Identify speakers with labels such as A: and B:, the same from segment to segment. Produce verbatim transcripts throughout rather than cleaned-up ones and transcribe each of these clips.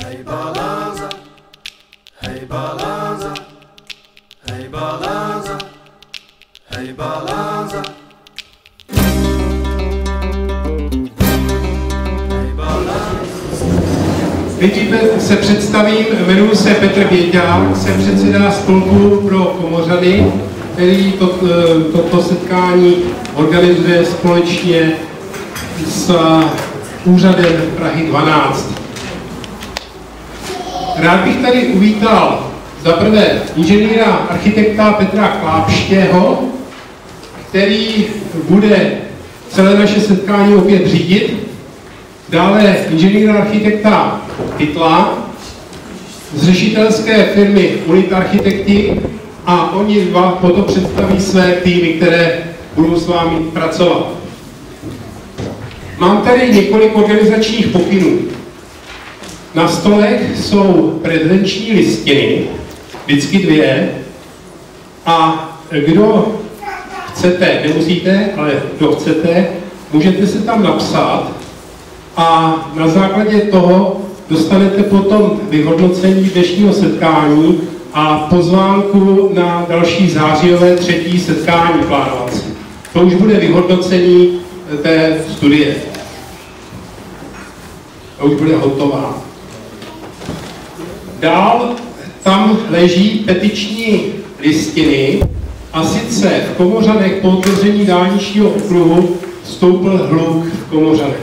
A: Hey balanza, hey balanza, hey balanza, hey balanza.
B: Nejdříve se představím, jmenuji se Petr Běťák, jsem předseda spolku pro Komořany, který toto to, to setkání organizuje společně s úřadem Prahy dvanáct. Rád bych tady uvítal za prvé inženýra architekta Petra Klápštěho, který bude celé naše setkání opět řídit. Dále inženýra architekta Pytla z řešitelské firmy Unit Architekti a oni dva potom představí své týmy, které budou s vámi pracovat. Mám tady několik organizačních pokynů. Na stolech jsou prezenční listiny, vždycky dvě, a kdo chcete, nemusíte, ale kdo chcete, můžete se tam napsat a na základě toho dostanete potom vyhodnocení dnešního setkání a pozvánku na další zářijové třetí setkání plánovací. To už bude vyhodnocení té studie. To už bude hotová. Dál tam leží petiční listiny a sice v Komořanech po otevření dálničního okruhu stoupl hluk v Komořanech.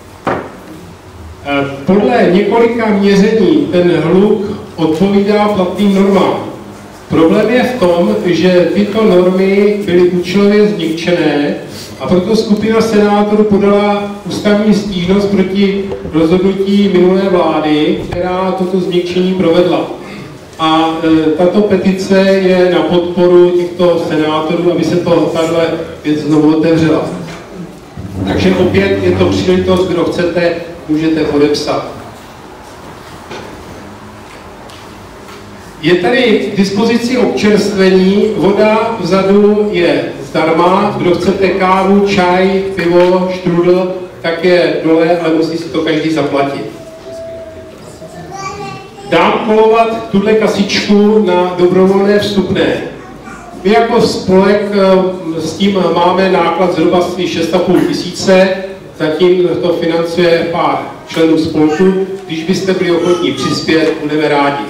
B: Podle několika měření ten hluk odpovídá platným normám. Problém je v tom, že tyto normy byly účelově změkčené a proto skupina senátorů podala ústavní stížnost proti rozhodnutí minulé vlády, která toto změkčení provedla. A e, tato petice je na podporu těchto senátorů, aby se to tahle věc znovu otevřela. Takže opět je to příležitost, kdo chcete, můžete podepsat. Je tady k dispozici občerstvení, voda vzadu je zdarma, kdo chcete kávu, čaj, pivo, štrudl, tak je dole, ale musí si to každý zaplatit. Dám kolovat tuhle kasičku na dobrovolné vstupné. My jako spolek s tím máme náklad zhruba šest a půl tisíce, zatím to financuje pár členů spolku. Když byste byli ochotní přispět, budeme rádi.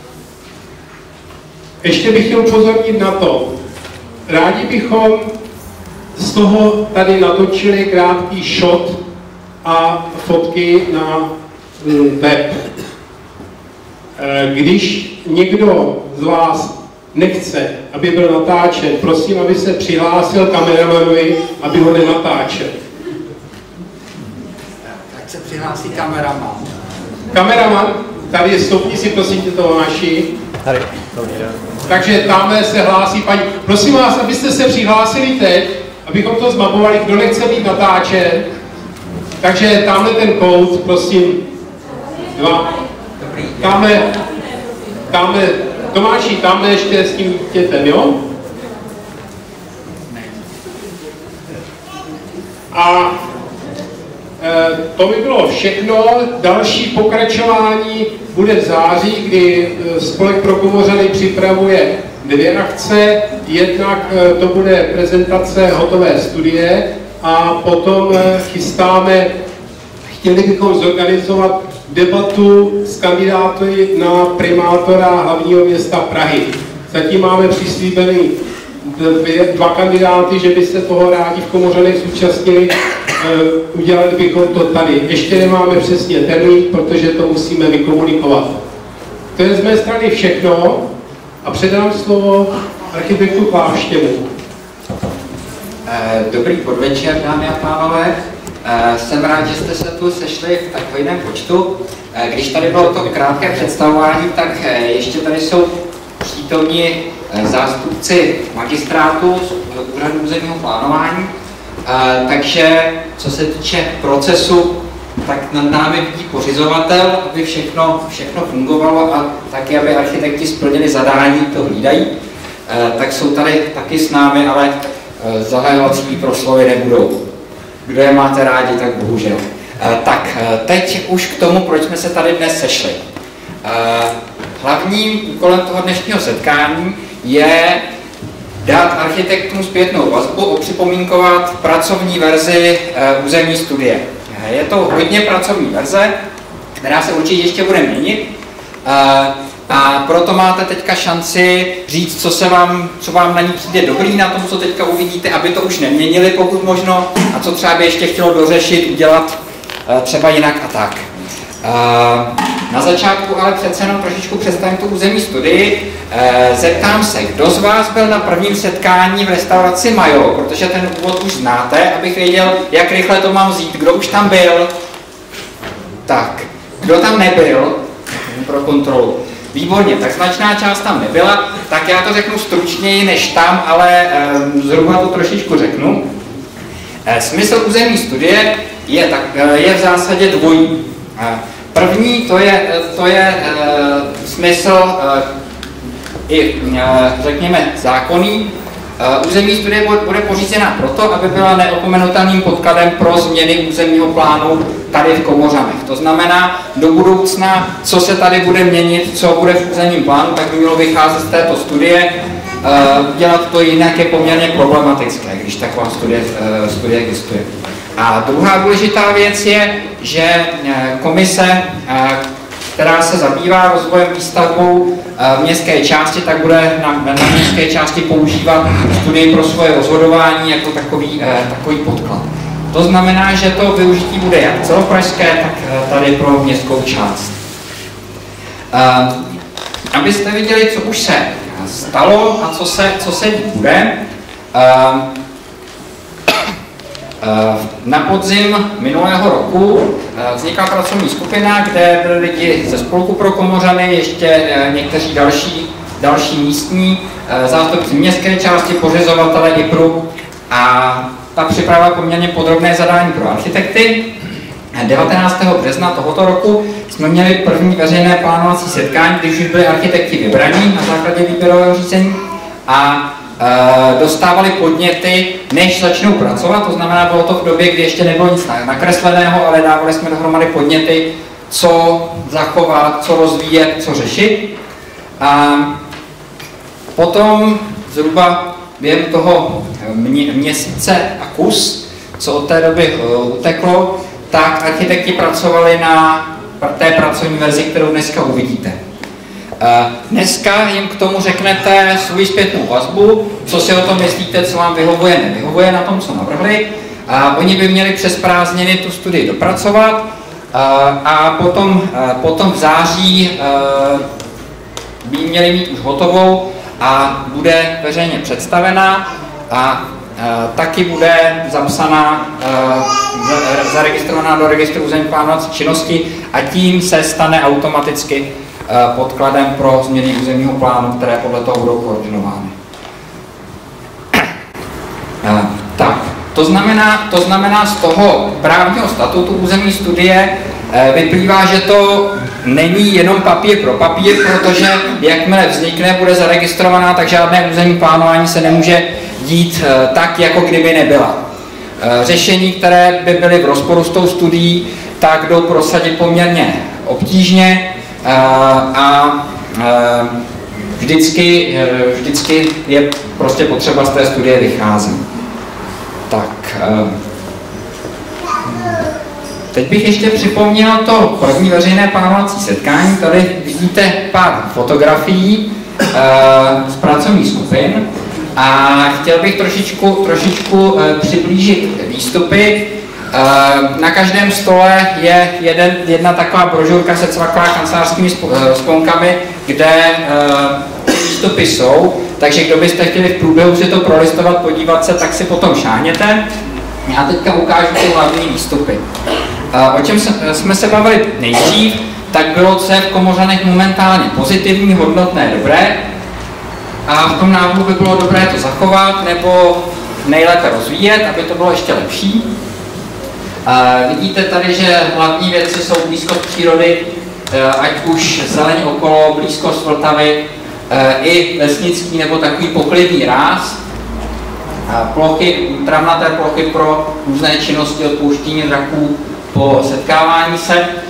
B: Ještě bych chtěl upozornit na to, rádi bychom z toho tady natočili krátký shot a fotky na web. Když někdo z vás nechce, aby byl natáčen, prosím, aby se přihlásil kameramanovi, aby ho nenatáčel.
C: Tak se přihlásí kameraman.
B: Kameraman, tady stoupni si prosím tě toho naši.
D: Tady,
B: Takže tamhle se hlásí paní. Prosím vás, abyste se přihlásili teď, abychom to zmapovali, kdo nechce být natáčen. Takže tamhle ten kód, prosím. Dva. Tamhle, tamhle, Tomáši, tamhle ještě s tím dítětem, jo? A e, to by bylo všechno. Další pokračování bude v září, kdy Spolek pro Komořany připravuje dvě akce. Jednak e, to bude prezentace hotové studie a potom e, chystáme, chtěli bychom zorganizovat debatu s kandidáty na primátora hlavního města Prahy. Zatím máme přislíbený dvě, dva kandidáty, že by se toho rádi v Komořanech zúčastnili. E, udělali bychom to tady. Ještě nemáme přesně termín, protože to musíme vykomunikovat. To je z mé strany všechno a předám slovo architektu Kláštěmu.
C: Dobrý podvečer, dámy a pánové. Jsem rád, že jste se tu sešli v takovém počtu. Když tady bylo to krátké představování, tak ještě tady jsou přítomní zástupci magistrátu z úřadu územního plánování. Takže co se týče procesu, tak nad námi vidí pořizovatel, aby všechno, všechno fungovalo a taky, aby architekti splnili zadání, to hlídají. Tak jsou tady taky s námi, ale zahajovací proslovy nebudou. Kdo je máte rádi, tak bohužel. Tak teď už k tomu, proč jsme se tady dnes sešli. Hlavním úkolem toho dnešního setkání je dát architektům zpětnou vazbu, opřipomínkovat pracovní verzi územní studie. Je to hodně pracovní verze, která se určitě ještě bude měnit. A proto máte teďka šanci říct, co, se vám, co vám na ní přijde dobrý na tom, co teďka uvidíte, aby to už neměnili pokud možno, a co třeba by ještě chtělo dořešit, udělat třeba jinak a tak. Na začátku ale přece jenom trošičku představím tu územní studii. Zeptám se, kdo z vás byl na prvním setkání v restauraci Majo, protože ten úvod už znáte, abych věděl, jak rychle to mám vzít. Kdo už tam byl? Tak, kdo tam nebyl? Pro kontrolu. Výborně, tak značná část tam nebyla, tak já to řeknu stručněji než tam, ale e, zhruba to trošičku řeknu. E, smysl územní studie je, tak, e, je v zásadě dvojí. E, první to je, to je e, smysl e, i, e, řekněme, zákonný. E, územní studie bude pořízena proto, aby byla neopomenutelným podkladem pro změny územního plánu tady v Komořanech. To znamená, do budoucna, co se tady bude měnit, co bude v územním plánu, tak by mělo vycházet z této studie. E, dělat to jinak je poměrně problematické, když taková studie, e, studie existuje. A druhá důležitá věc je, že komise, která se zabývá rozvojem výstavbou v městské části, tak bude na, na městské části používat studii pro svoje rozhodování jako takový, takový podklad. To znamená, že to využití bude jak celopražské, tak tady pro městskou část. Abyste viděli, co už se stalo a co se, co se bude, na podzim minulého roku vznikla pracovní skupina, kde byli lidi ze Spolku pro Komořany, ještě někteří další, další místní, zástupci městské části, pořizovatele I P R U, a ta připravila poměrně podrobné zadání pro architekty. devatenáctého března tohoto roku jsme měli první veřejné plánovací setkání, když už byli architekti vybraní na základě výběrového řízení a e, dostávali podněty, než začnou pracovat. To znamená, bylo to v době, kdy ještě nebylo nic nakresleného, ale dávali jsme dohromady podněty, co zachovat, co rozvíjet, co řešit. A potom zhruba během toho mě, měsíce a kus, co od té doby uh, uteklo, tak architekti pracovali na té pracovní verzi, kterou dneska uvidíte. Uh, dneska jim k tomu řeknete svou zpětnou vazbu, co si o tom myslíte, co vám vyhovuje, nevyhovuje na tom, co navrhli. Uh, oni by měli přes prázdniny tu studii dopracovat uh, a potom, uh, potom v září uh, by ji měli mít už hotovou a bude veřejně představená a e, taky bude zapsaná, e, zaregistrovaná do registru územní plánovací činnosti a tím se stane automaticky e, podkladem pro změny územního plánu, které podle toho budou koordinovány. E, tak, to znamená, to znamená z toho právního statutu územní studie e, vyplývá, že to není jenom papír pro papír, protože jakmile vznikne, bude zaregistrovaná, tak žádné územní plánování se nemůže dít e, tak, jako kdyby nebyla. E, řešení, které by byly v rozporu s tou studií, tak jdou prosadit poměrně obtížně e, a e, vždycky, e, vždycky je prostě potřeba z té studie vycházet. Tak, e, teď bych ještě připomněl to první veřejné plánovací setkání. Tady vidíte pár fotografií e, z pracovních skupin a chtěl bych trošičku, trošičku e, přiblížit výstupy. E, na každém stole je jeden, jedna taková brožurka se cvaklá kancelářskými splonkami, kde e, výstupy jsou, takže kdo byste chtěli v průběhu si to prolistovat, podívat se, tak si potom šáhněte. Já teďka ukážu ty hlavní výstupy. O čem jsme se bavili nejdřív, tak bylo, co je v Komořanech momentálně pozitivní, hodnotné, dobré. A v tom návrhu by bylo dobré to zachovat nebo nejlépe rozvíjet, aby to bylo ještě lepší. Vidíte tady, že hlavní věci jsou blízkost přírody, ať už zeleň okolo, blízkost Vltavy, i lesnický nebo takový poklidný ráz. Plochy, travnaté plochy pro různé činnosti, odpouštění draků po setkávání se.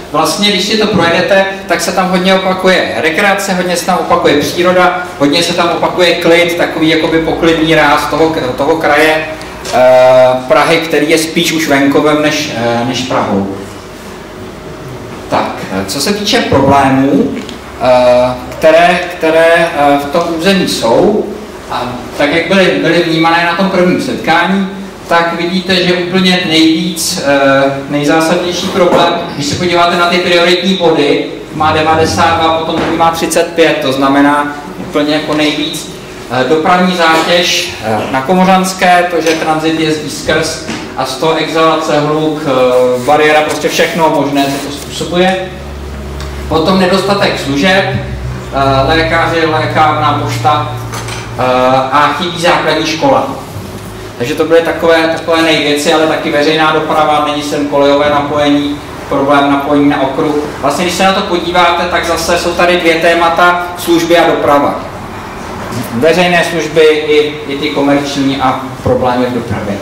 C: vlastně, když si to projedete, tak se tam hodně opakuje rekreace, hodně se tam opakuje příroda, hodně se tam opakuje klid, takový jakoby poklidný ráz toho, toho kraje e, Prahy, který je spíš už venkovem než, e, než Prahou. Tak, co se týče problémů, e, které, které v tom území jsou, a tak jak byly, byly vnímané na tom prvním setkání, tak vidíte, že úplně nejvíc, nejzásadnější problém, když se podíváte na ty prioritní body, má devadesát dva, potom druhý má třicet pět, to znamená úplně jako nejvíc dopravní zátěž na Komořanské, to, že tranzit jezdí skrz a z toho exhalace, hluk, bariéra, prostě všechno možné, co to způsobuje. Potom nedostatek služeb, lékaři, lékárna, pošta a chybí základní škola. Takže to byly takové, takové nejvěci, ale taky veřejná doprava, není sem kolejové napojení, problém napojení na okruh. Vlastně, když se na to podíváte, tak zase jsou tady dvě témata, služby a doprava. Veřejné služby i, i ty komerční a problémy v dopravě.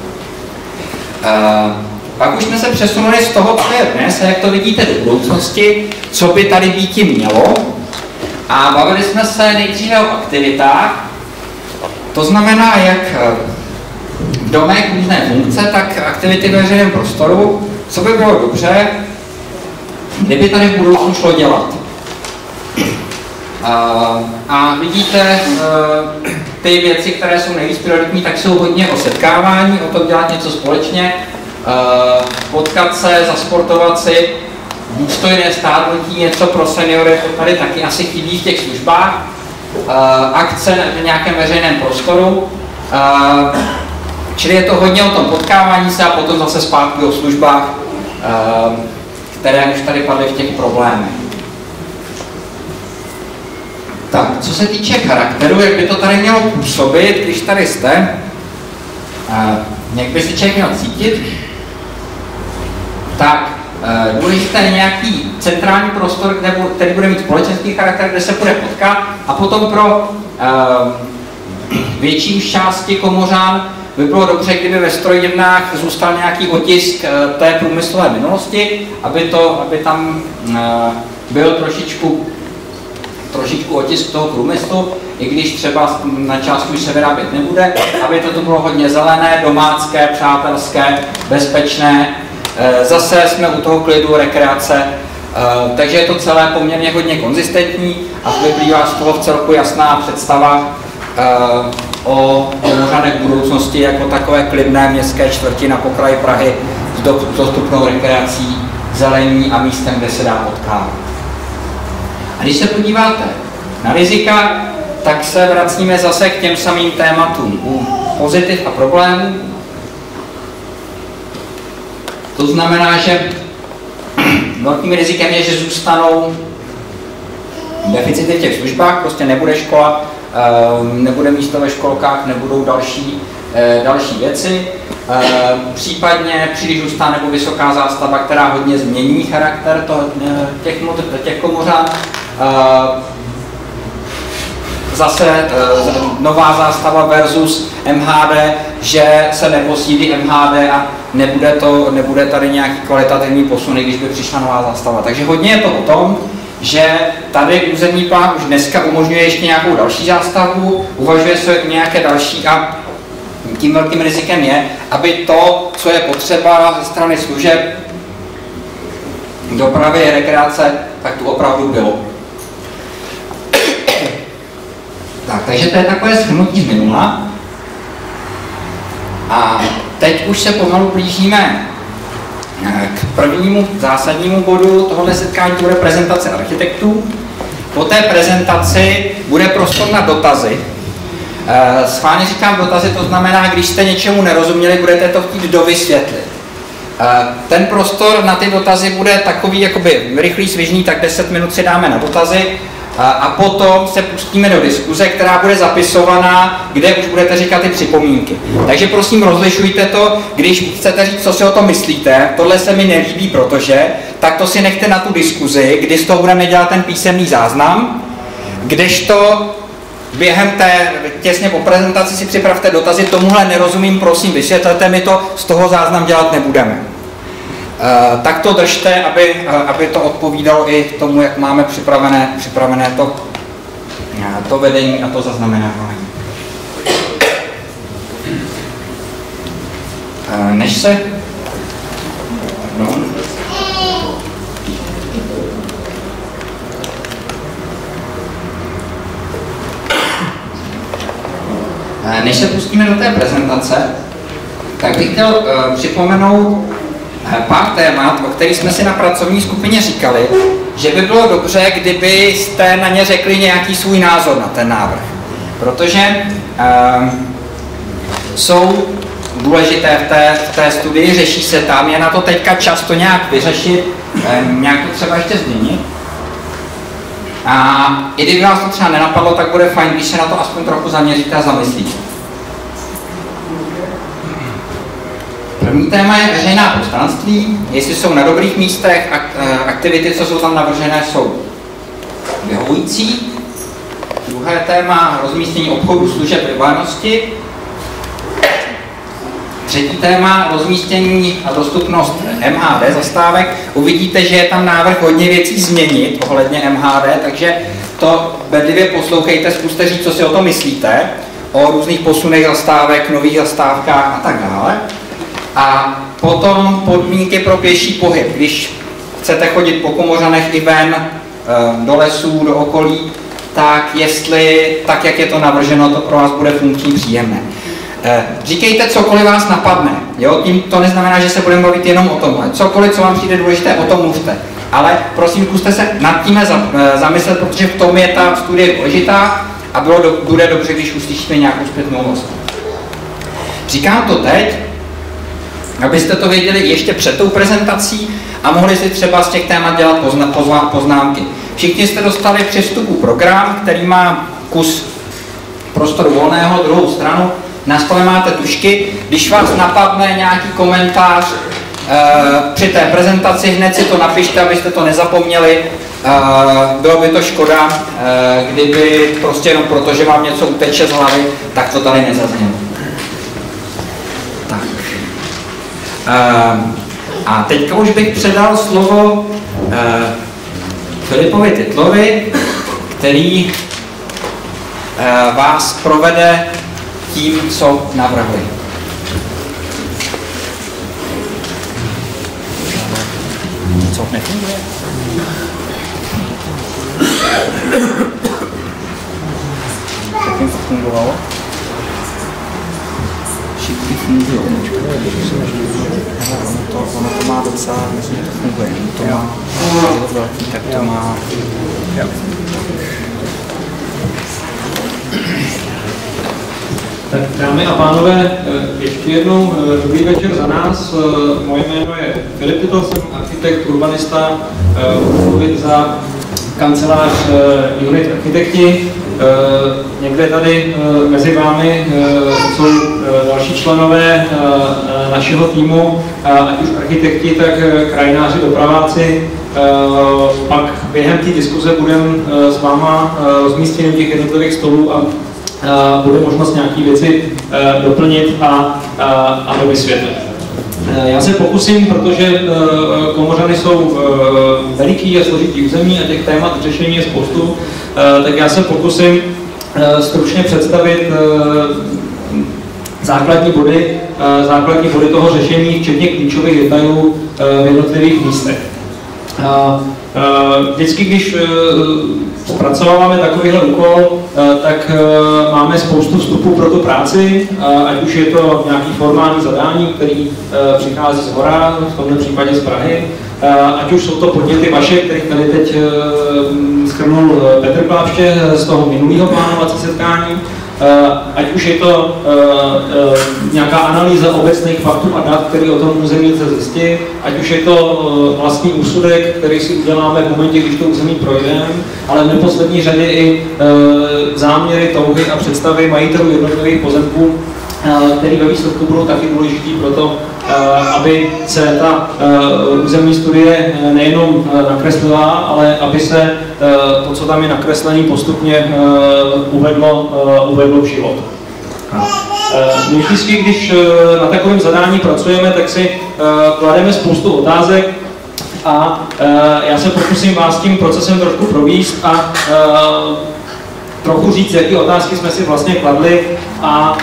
C: Uh, pak už jsme se přesunuli z toho, co je dnes a jak to vidíte do budoucnosti, co by tady býti mělo. A bavili jsme se nejdříve o aktivitách, to znamená, jak v domech různé funkce, tak aktivity ve veřejném prostoru, co by bylo dobře, kdyby tady v budoucnu šlo dělat. A, a vidíte, ty věci, které jsou nejvíc prioritní, tak jsou hodně o setkávání, o tom dělat něco společně, potkat se, zasportovat si, důstojné stárnutí, něco pro seniory, to tady taky asi chybí v těch službách, akce v nějakém veřejném prostoru, čili je to hodně o tom potkávání se a potom zase zpátky o službách, které už tady padly v těch problémech. Tak, co se týče charakteru, jak by to tady mělo působit, když tady jste, jak by si člověk měl cítit, tak důležité je nějaký centrální prostor, kde, který bude mít společenský charakter, kde se bude potkat, a potom pro větší části Komořan by bylo dobře, kdyby ve strojírnách zůstal nějaký otisk té průmyslové minulosti, aby, to, aby tam byl trošičku, trošičku otisk toho průmyslu, i když třeba na částku už se vyrábět nebude, aby to bylo hodně zelené, domácké, přátelské, bezpečné. Zase jsme u toho klidu, rekreace, takže je to celé poměrně hodně konzistentní a vyplývá z toho v celku jasná představa o Komořanech budoucnosti jako takové klidné městské čtvrti na pokraji Prahy s dostupnou rekreací, zelení a místem, kde se dá potkávat. A když se podíváte na rizika, tak se vracíme zase k těm samým tématům u pozitiv a problémů. To znamená, že velkým rizikem je, že zůstanou deficity v těch službách, prostě nebude škola, nebude místo ve školkách, nebudou další, další věci. Případně příliš hustá nebo vysoká zástava, která hodně změní charakter toho, těch, těch Komořan. Zase nová zástava versus M H D, že se neposílí M H D a nebude, to, nebude tady nějaký kvalitativní posun, když by přišla nová zástava. Takže hodně je to o tom, že tady územní plán už dneska umožňuje ještě nějakou další zástavu, uvažuje se nějaké další a tím velkým rizikem je, aby to, co je potřeba ze strany služeb, dopravy, rekreace, tak tu opravdu bylo. Tak, takže to je takové shrnutí z minula. A teď už se pomalu blížíme k prvnímu zásadnímu bodu tohoto setkání, bude prezentace architektů. Po té prezentaci bude prostor na dotazy. Schválně říkám dotazy, to znamená, když jste něčemu nerozuměli, budete to chtít dovysvětlit. Ten prostor na ty dotazy bude takový jakoby rychlý, svižný, tak deset minut si dáme na dotazy a potom se pustíme do diskuze, která bude zapisovaná, kde už budete říkat ty připomínky. Takže prosím rozlišujte to, když chcete říct, co si o tom myslíte, tohle se mi nelíbí, protože, tak to si nechte na tu diskuzi, kdy z toho budeme dělat ten písemný záznam, kdežto během té, těsně po prezentaci si připravte dotazy, tomuhle nerozumím, prosím, vysvětlete mi to, z toho záznam dělat nebudeme. tak to držte, aby, aby to odpovídalo i tomu, jak máme připravené, připravené to, to vedení a to zaznamenávání. Než se... No. Než se pustíme do té prezentace, tak bych chtěl uh, připomenout uh, pár témat, o kterých jsme si na pracovní skupině říkali, že by bylo dobře, kdybyste na ně řekli nějaký svůj názor na ten návrh. Protože uh, jsou důležité v té, v té studii, řeší se tam, je na to teďka čas to nějak vyřešit, uh, nějak to třeba ještě změnit. A i kdyby vás to třeba nenapadlo, tak bude fajn, když se na to aspoň trochu zaměříte a zamyslíte. První téma je veřejná prostranství, jestli jsou na dobrých místech, aktivity, co jsou tam navržené, jsou vyhovující. Druhé téma, rozmístění obchodů, služeb, vybavenosti. Třetí téma, rozmístění a dostupnost M H D zastávek. Uvidíte, že je tam návrh hodně věcí změnit ohledně M H D, takže to bedlivě poslouchejte, zkuste říct, co si o tom myslíte, o různých posunech zastávek, nových zastávkách a tak dále. A potom podmínky pro pěší pohyb. Když chcete chodit po Komořanech i ven, do lesů, do okolí, tak jestli, tak jak je to navrženo, to pro vás bude funkční, příjemné. Říkejte cokoliv vás napadne, jo? Tím to neznamená, že se budeme bavit jenom o tomhle. Cokoliv, co vám přijde důležité, o tom mluvte. Ale prosím, zkuste se nad tím zamyslet, protože v tom je ta studie důležitá a bylo do, bude dobře, když uslyšíte nějakou zpětnou vazbu. Říkám to teď, abyste to věděli ještě před tou prezentací a mohli si třeba z těch témat dělat pozna, pozna, poznámky. Všichni jste dostali při vstupu program, který má kus prostoru volného, druhou stranu. Na stole máte tužky, když vás napadne nějaký komentář e, při té prezentaci, hned si to napište, abyste to nezapomněli. E, bylo by to škoda, e, kdyby prostě jenom proto, že vám něco uteče z hlavy, tak to tady nezaznělo. Tak. E, a teďka už bych předal slovo e, Filipovi Titlovi, který e, vás provede tím, co navrhuji. Co nefunguje? Taky to fungovalo? Všichni fungují. Ono to, ono to má docela, myslím, že to funguje. To má velký, tak to má...
D: Tak dámy a pánové, ještě jednou dobrý večer za nás. Moje jméno je Filip Titl, jsem architekt, urbanista, budu mluvit za kancelář Unit Architekti. Někde tady mezi vámi jsou další členové našeho týmu, ať už architekti, tak krajináři, dopraváci. Pak během té diskuze budeme s váma rozmístěni těch jednotlivých stolů a Uh, bude možnost nějaké věci uh, doplnit a, uh, a dovysvětlit. Uh, já se pokusím, protože uh, Komořany jsou uh, veliký a složitý území a těch témat řešení je spoustu, uh, tak já se pokusím uh, stručně představit uh, základní body, uh, základní body toho řešení, včetně klíčových detailů uh, v jednotlivých místech. Uh, Vždycky, když zpracováváme takovýhle úkol, tak máme spoustu vstupů pro tu práci, ať už je to nějaký formální zadání, který přichází z hora, v tomto případě z Prahy, ať už jsou to podněty vaše, kterých tady teď shrnul Petr Klávště z toho minulého plánovací setkání, ať už je to nějaká analýza obecných faktů a dat, který o tom území chce zjistit, ať už je to vlastní úsudek, který si uděláme v momentě, když to území projdeme, ale v neposlední řadě i záměry, touhy a představy majitelů jednotlivých pozemků, které ve výsledku budou taky důležitý pro to, aby se ta územní studie nejenom nakreslila, ale aby se to, co tam je nakreslené, postupně uvedlo, uvedlo v život. My vždycky, když na takovém zadání pracujeme, tak si klademe spoustu otázek a já se pokusím vás tím procesem trošku províst a trochu říct, jaké otázky jsme si vlastně kladli a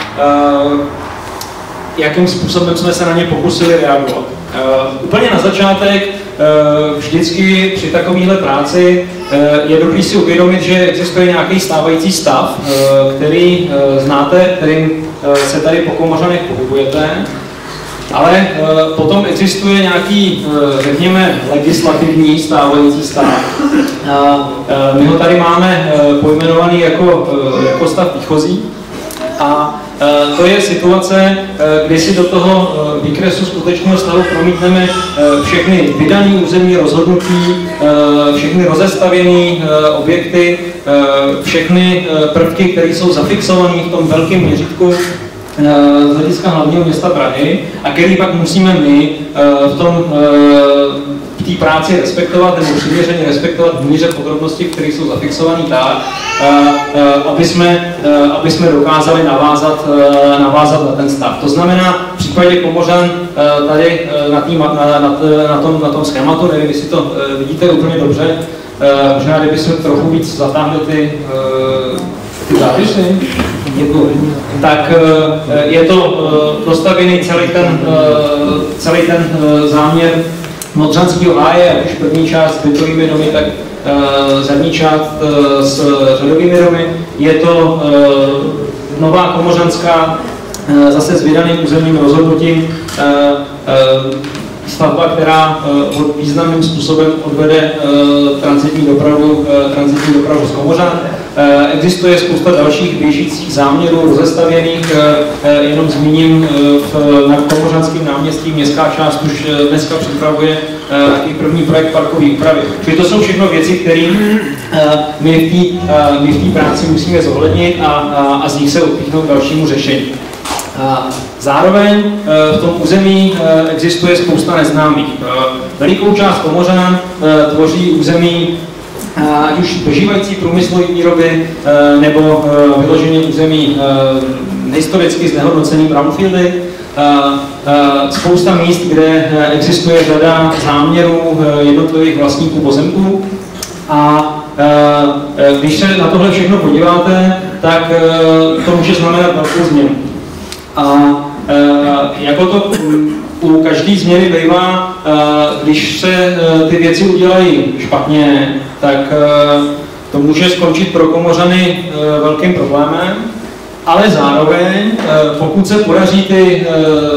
D: jakým způsobem jsme se na ně pokusili reagovat. Úplně na začátek vždycky při takovéhle práci je dobré si uvědomit, že existuje nějaký stávající stav, který znáte, kterým se tady po Komořanech pohybujete, ale potom existuje nějaký, řekněme, legislativní stávající stav. My ho tady máme pojmenovaný jako, jako stav výchozí. A to je situace, kdy si do toho výkresu skutečného stavu promítneme všechny vydané územní rozhodnutí, všechny rozestavěné objekty, všechny prvky, které jsou zafixované v tom velkém měřítku z hlediska hlavního města Prahy a který pak musíme my v tom v té práci respektovat nebo přiměřeně respektovat v míře podrobnosti, které jsou zafixované tak, aby jsme, aby jsme dokázali navázat, navázat na ten stav. To znamená, v případě Komořan tady na, tý, na, na, na, tom, na tom schématu, nevím, jestli to vidíte úplně dobře, možná kdybychom trochu víc zatáhli ty, ty zápisy. Tak je to dostavěný celý ten, celý ten záměr Modřanského háje, ať už první část s bytovými domy, tak zadní část s řadovými domy. Je to nová komořanská, zase s vydaným územním rozhodnutím, stavba, která významným způsobem odvede tranzitní dopravu, tranzitní dopravu z Komořan. Existuje spousta dalších běžících záměrů rozestavěných, jenom zmíním v, na Komořanském náměstí městská část už dneska připravuje i první projekt parkové úpravy. Čili to jsou všechno věci, které my v té práci musíme zohlednit a, a, a z nich se odpíchnout dalšímu řešení. Zároveň v tom území existuje spousta neznámých. Velikou část Komořan tvoří území ať už dožívající průmyslové výroby nebo vyloženě území historicky znehodnoceným brownfieldy. Spousta míst, kde existuje řada záměrů jednotlivých vlastníků pozemků. A když se na tohle všechno podíváte, tak to může znamenat velkou změnu. A jako to u každé změny bývá, když se ty věci udělají špatně, tak to může skončit pro Komořany velkým problémem, ale zároveň, pokud se podaří ty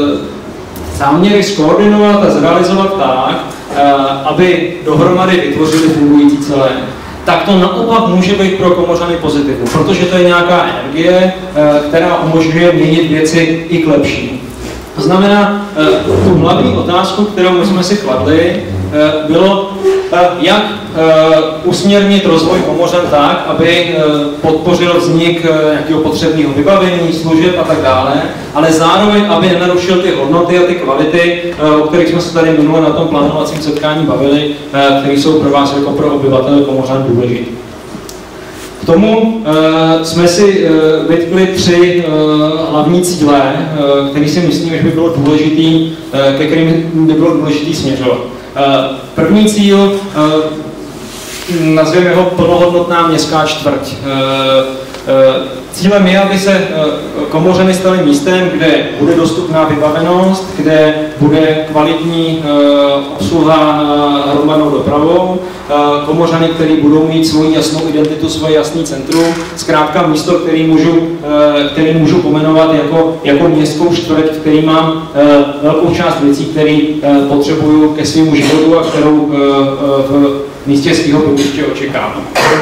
D: záměry skoordinovat a zrealizovat tak, aby dohromady vytvořili fungující celé, tak to naopak může být pro Komořany pozitivní, protože to je nějaká energie, která umožňuje měnit věci i k lepší. To znamená, tu hlavní otázku, kterou my jsme si kladli, bylo, jak usměrnit rozvoj Komořan tak, aby podpořil vznik nějakého potřebného vybavení, služeb a tak dále, ale zároveň, aby nenarušil ty hodnoty a ty kvality, o kterých jsme se tady minule na tom plánovacím setkání bavili, které jsou pro vás jako pro obyvatele Komořan důležité. K tomu uh, jsme si uh, vytkli tři uh, hlavní cíle, uh, které si myslím, že by bylo důležitý, uh, ke kterým by bylo důležitý směřovat. Uh, první cíl, uh, nazvěme ho plnohodnotná městská čtvrť. Uh, uh, Cílem je, aby se Komořany staly místem, kde bude dostupná vybavenost, kde bude kvalitní obsluha hromadnou dopravou, Komořany, který budou mít svoji jasnou identitu, svoje jasný centrum, zkrátka místo, který můžu, který můžu pomenovat jako, jako městskou čtvrť, v který mám velkou část věcí, které potřebuju ke svému životu a kterou v místě svého bydliště očekávám.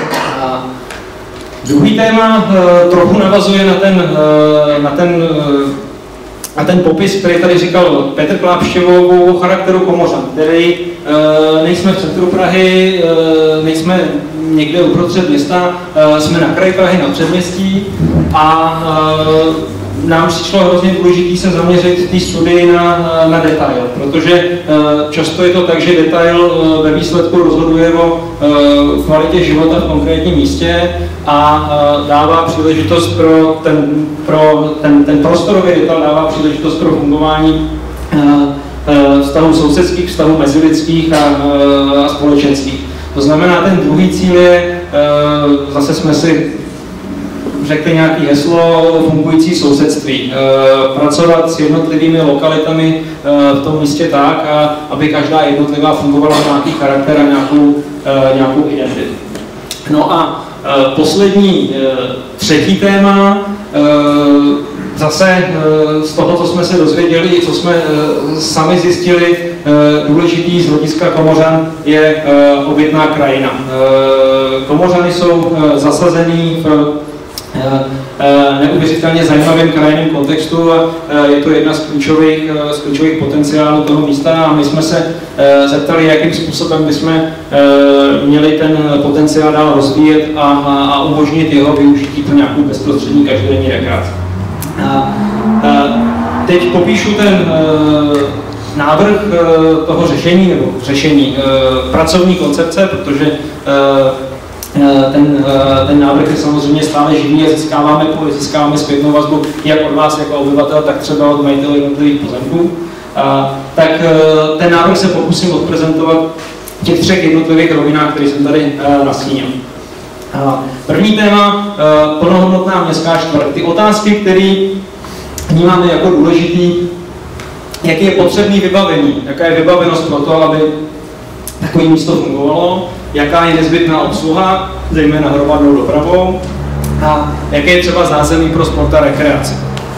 D: Druhý téma uh, trochu navazuje na ten, uh, na, ten, uh, na ten popis, který tady říkal Petr Klápštěvou o charakteru Komořan, který uh, nejsme v centru Prahy, uh, nejsme někde uprostřed města, uh, jsme na kraji Prahy, na předměstí a uh, nám přišlo hrozně důležité se zaměřit v té studii na, na detail, protože často je to tak, že detail ve výsledku rozhoduje o kvalitě života v konkrétním místě a dává příležitost pro ten, pro ten, ten prostorový detail, dává příležitost pro fungování vztahů sousedských, vztahů mezilidských a, a společenských. To znamená, ten druhý cíl je, zase jsme si řekli nějaké heslo, fungující sousedství. Pracovat s jednotlivými lokalitami v tom místě tak, aby každá jednotlivá fungovala nějaký charakter a nějakou, nějakou identitu. No a poslední, třetí téma, zase z toho, co jsme se dozvěděli, co jsme sami zjistili, důležitý z hlediska Komořan je obytná krajina. Komořany jsou zasazení v neuvěřitelně zajímavém krajinném kontextu a je to jedna z klíčových, z klíčových potenciálů toho místa a my jsme se zeptali, jakým způsobem bychom měli ten potenciál dál rozvíjet a, a umožnit jeho využití pro nějakou bezprostřední každodenní rekreaci. Teď popíšu ten návrh toho řešení, nebo řešení pracovní koncepce, protože Ten, ten návrh je samozřejmě stále živý a získáváme, získáváme zpětnou vazbu jak od vás jako obyvatel, tak třeba od majitelů jednotlivých pozemků. Tak ten návrh se pokusím odprezentovat v těch třech jednotlivých rovinách, které jsem tady nastínil. První téma, plnohodnotná městská čtvrť. Ty otázky, které vnímáme jako důležitý, jaký je potřebný vybavení, jaká je vybavenost pro to, aby takové místo fungovalo, jaká je nezbytná obsluha, zejména hromadnou dopravou, a jaké je třeba zázemí pro sport a rekreaci.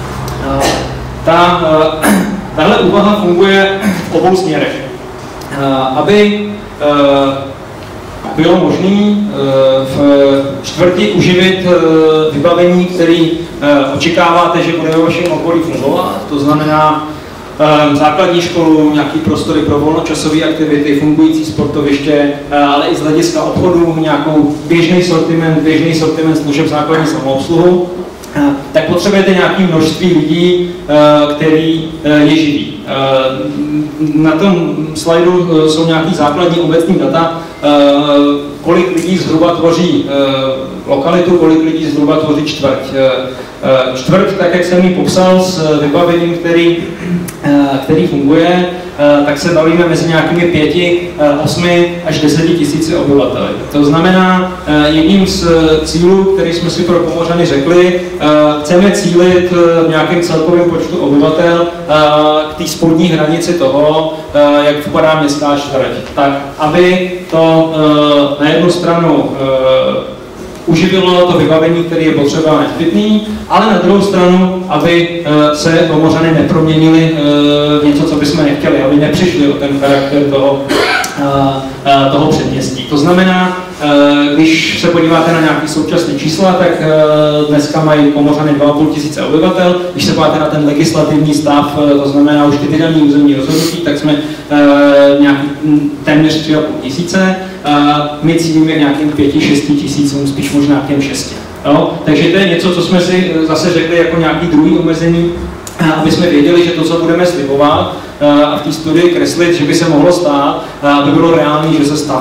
D: Ta, tahle úvaha funguje v obou směrech. Aby bylo možné v čtvrti uživit vybavení, který očekáváte, že bude ve vašem okolí fungovat, to znamená základní školu, nějaký prostory pro volnočasové aktivity, fungující sportoviště, ale i z hlediska obchodu, nějakou běžný sortiment, běžný sortiment služeb základní samoobsluhu, tak potřebujete nějaké množství lidí, který je živí. Na tom slajdu jsou nějaký základní obecní data, kolik lidí zhruba tvoří lokalitu, kolik lidí zhruba tvoří čtvrť. Čtvrť, tak jak jsem ji popsal, s vybavením, který, který funguje, tak se bavíme mezi nějakými pěti, osmi až deseti tisíci obyvateli. To znamená, jedním z cílů, který jsme si pro Komořany řekli, chceme cílit v nějakém celkovém počtu obyvatel k té spodní hranici toho, jak vypadá městská čtvrť. Tak, aby to na jednu stranu uživilo to vybavení, které je potřeba a nezbytný, ale na druhou stranu, aby se Komořany neproměnili v něco, co bychom nechtěli, aby nepřišli o ten charakter toho, toho předměstí. To znamená, když se podíváte na nějaké současné čísla, tak dneska mají Komořany dva a půl tisíce obyvatel. Když se podíváte na ten legislativní stav, to znamená už ty vydané územní rozhodnutí, tak jsme nějaký téměř tři a půl tisíce. My cílíme nějakým pěti, šesti tisícům, spíš možná k těm šesti. Jo? Takže to je něco, co jsme si zase řekli jako nějaký druhý omezení, aby jsme věděli, že to, co budeme slibovat a v té studii kreslit, že by se mohlo stát, aby bylo reálné, že se stane.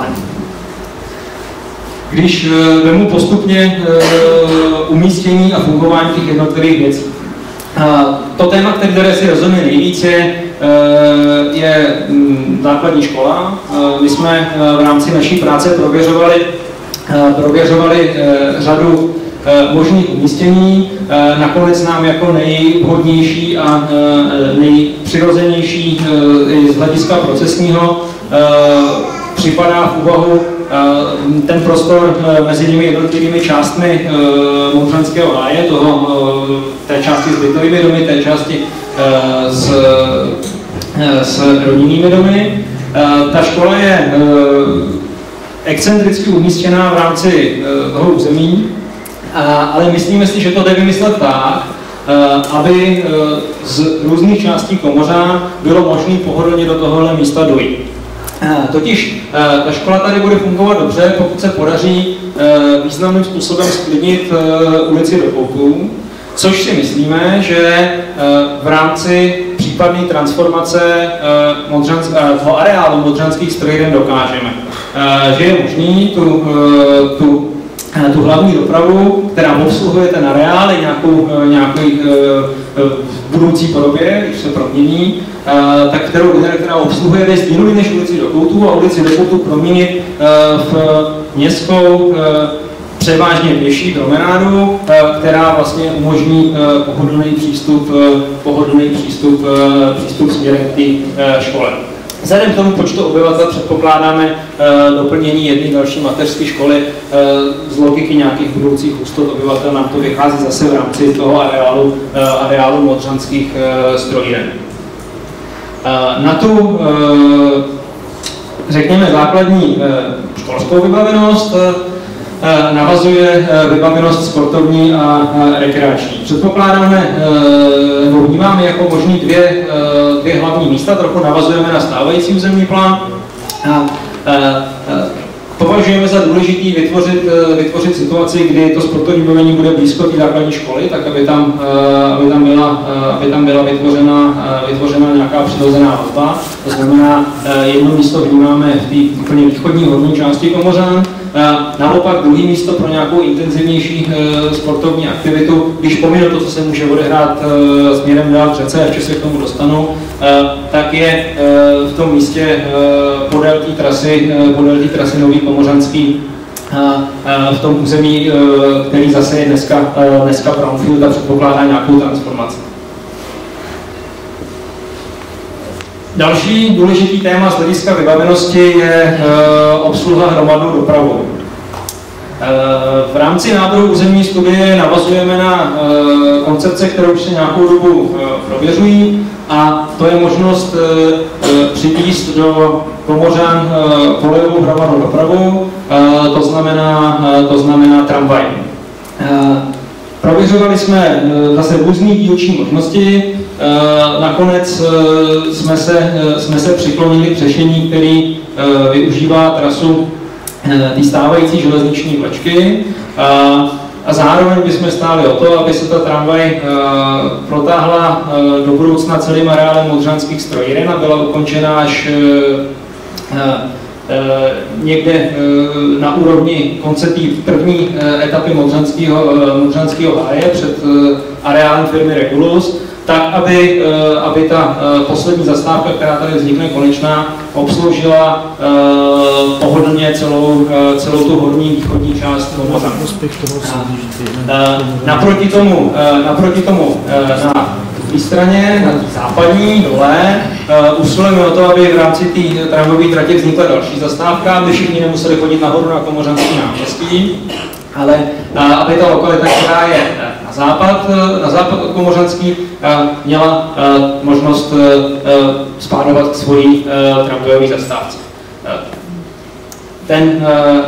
D: Když vemu postupně umístění a fungování těch jednotlivých věcí. To téma, které si rozhodne nejvíc, je, je základní škola. My jsme v rámci naší práce prověřovali, prověřovali řadu možných umístění. Nakonec nám jako nejvhodnější a nejpřirozenější z hlediska procesního připadá v úvahu ten prostor mezi těmi jednotlivými částmi Modřanského háje, toho, té části s bytovými domy, té části s, s rodinnými domy. Ta škola je excentricky umístěná v rámci toho území, ale myslíme si, že to jde vymyslet tak, aby z různých částí Komořán bylo možné pohodlně do tohohle místa dojít. Totiž ta škola tady bude fungovat dobře, pokud se podaří významným způsobem sklidnit ulici do koutů, což si myslíme, že v rámci případné transformace toho areálu modřanských strojíren dokážeme. Že je možný tu, tu, tu hlavní dopravu, která obsluhuje ten areál, nějakou, nějakou v budoucí podobě, když se promění, tak kterou, která obsluhuje vést jinou než ulici do Koutů a ulici do Koutů proměnit v městskou, převážně pěší promenádu, která vlastně umožní pohodlný přístup, pohodlný přístup, přístup směrem k té škole. Vzhledem k tomu počtu obyvatel předpokládáme uh, doplnění jedné další mateřské školy. Uh, z logiky nějakých budoucích hustot obyvatel nám to vychází zase v rámci toho areálu, uh, areálu modřanských uh, strojíren. Uh, na tu, uh, řekněme, základní uh, školskou vybavenost uh, navazuje vybavenost sportovní a rekreační. Předpokládáme, nebo vnímáme jako možný dvě, dvě hlavní místa, trochu navazujeme na stávající územní plán. A, považujeme za důležitý vytvořit, vytvořit situaci, kdy to sportovní vybavení bude blízko té základní školy, tak aby tam, aby tam byla, aby tam byla vytvořena, vytvořena nějaká přirozená vazba. To znamená, jedno místo vnímáme v té úplně východní horní části Komořan, naopak druhé místo pro nějakou intenzivnější sportovní aktivitu, když pominu to, co se může odehrát směrem dál k řece, ještě se k tomu dostanu, tak je v tom místě podél té trasy, podél té trasy Nový Komořanský, v tom území, který zase je dneska, dneska brownfield a předpokládá nějakou transformaci. Další důležitý téma z hlediska vybavenosti je obsluha hromadnou dopravou. V rámci návrhu územní studie navazujeme na koncepce, které už se nějakou dobu prověřují, a to je možnost přivízt do Komořan kolejovou hromadnou dopravu, to znamená, to znamená tramvaj. Prověřovali jsme zase různé dílčí možnosti, nakonec jsme se, jsme se přiklonili k řešení, který využívá trasu té stávající železniční vlečky, a zároveň bychom stáli o to, aby se ta tramvaj protáhla do budoucna celým areálem modřanských strojíren a byla ukončena až někde na úrovni konce té první etapy modřanského, modřanského háje před areálem firmy Regulus, tak, aby, aby ta poslední zastávka, která tady vznikne konečná, obsloužila pohodlně celou, celou tu horní východní část Komořan. Naproti tomu, naproti tomu na té straně, na té západní, dole, usilujeme o to, aby v rámci té tramvajové tratě vznikla další zastávka, aby všichni nemuseli chodit nahoru na Komořanský náměstí, ale aby ta lokalita, která je na západ, na západ od Komořanský, měla možnost spádovat k svojí tramvajové zastávce. Ten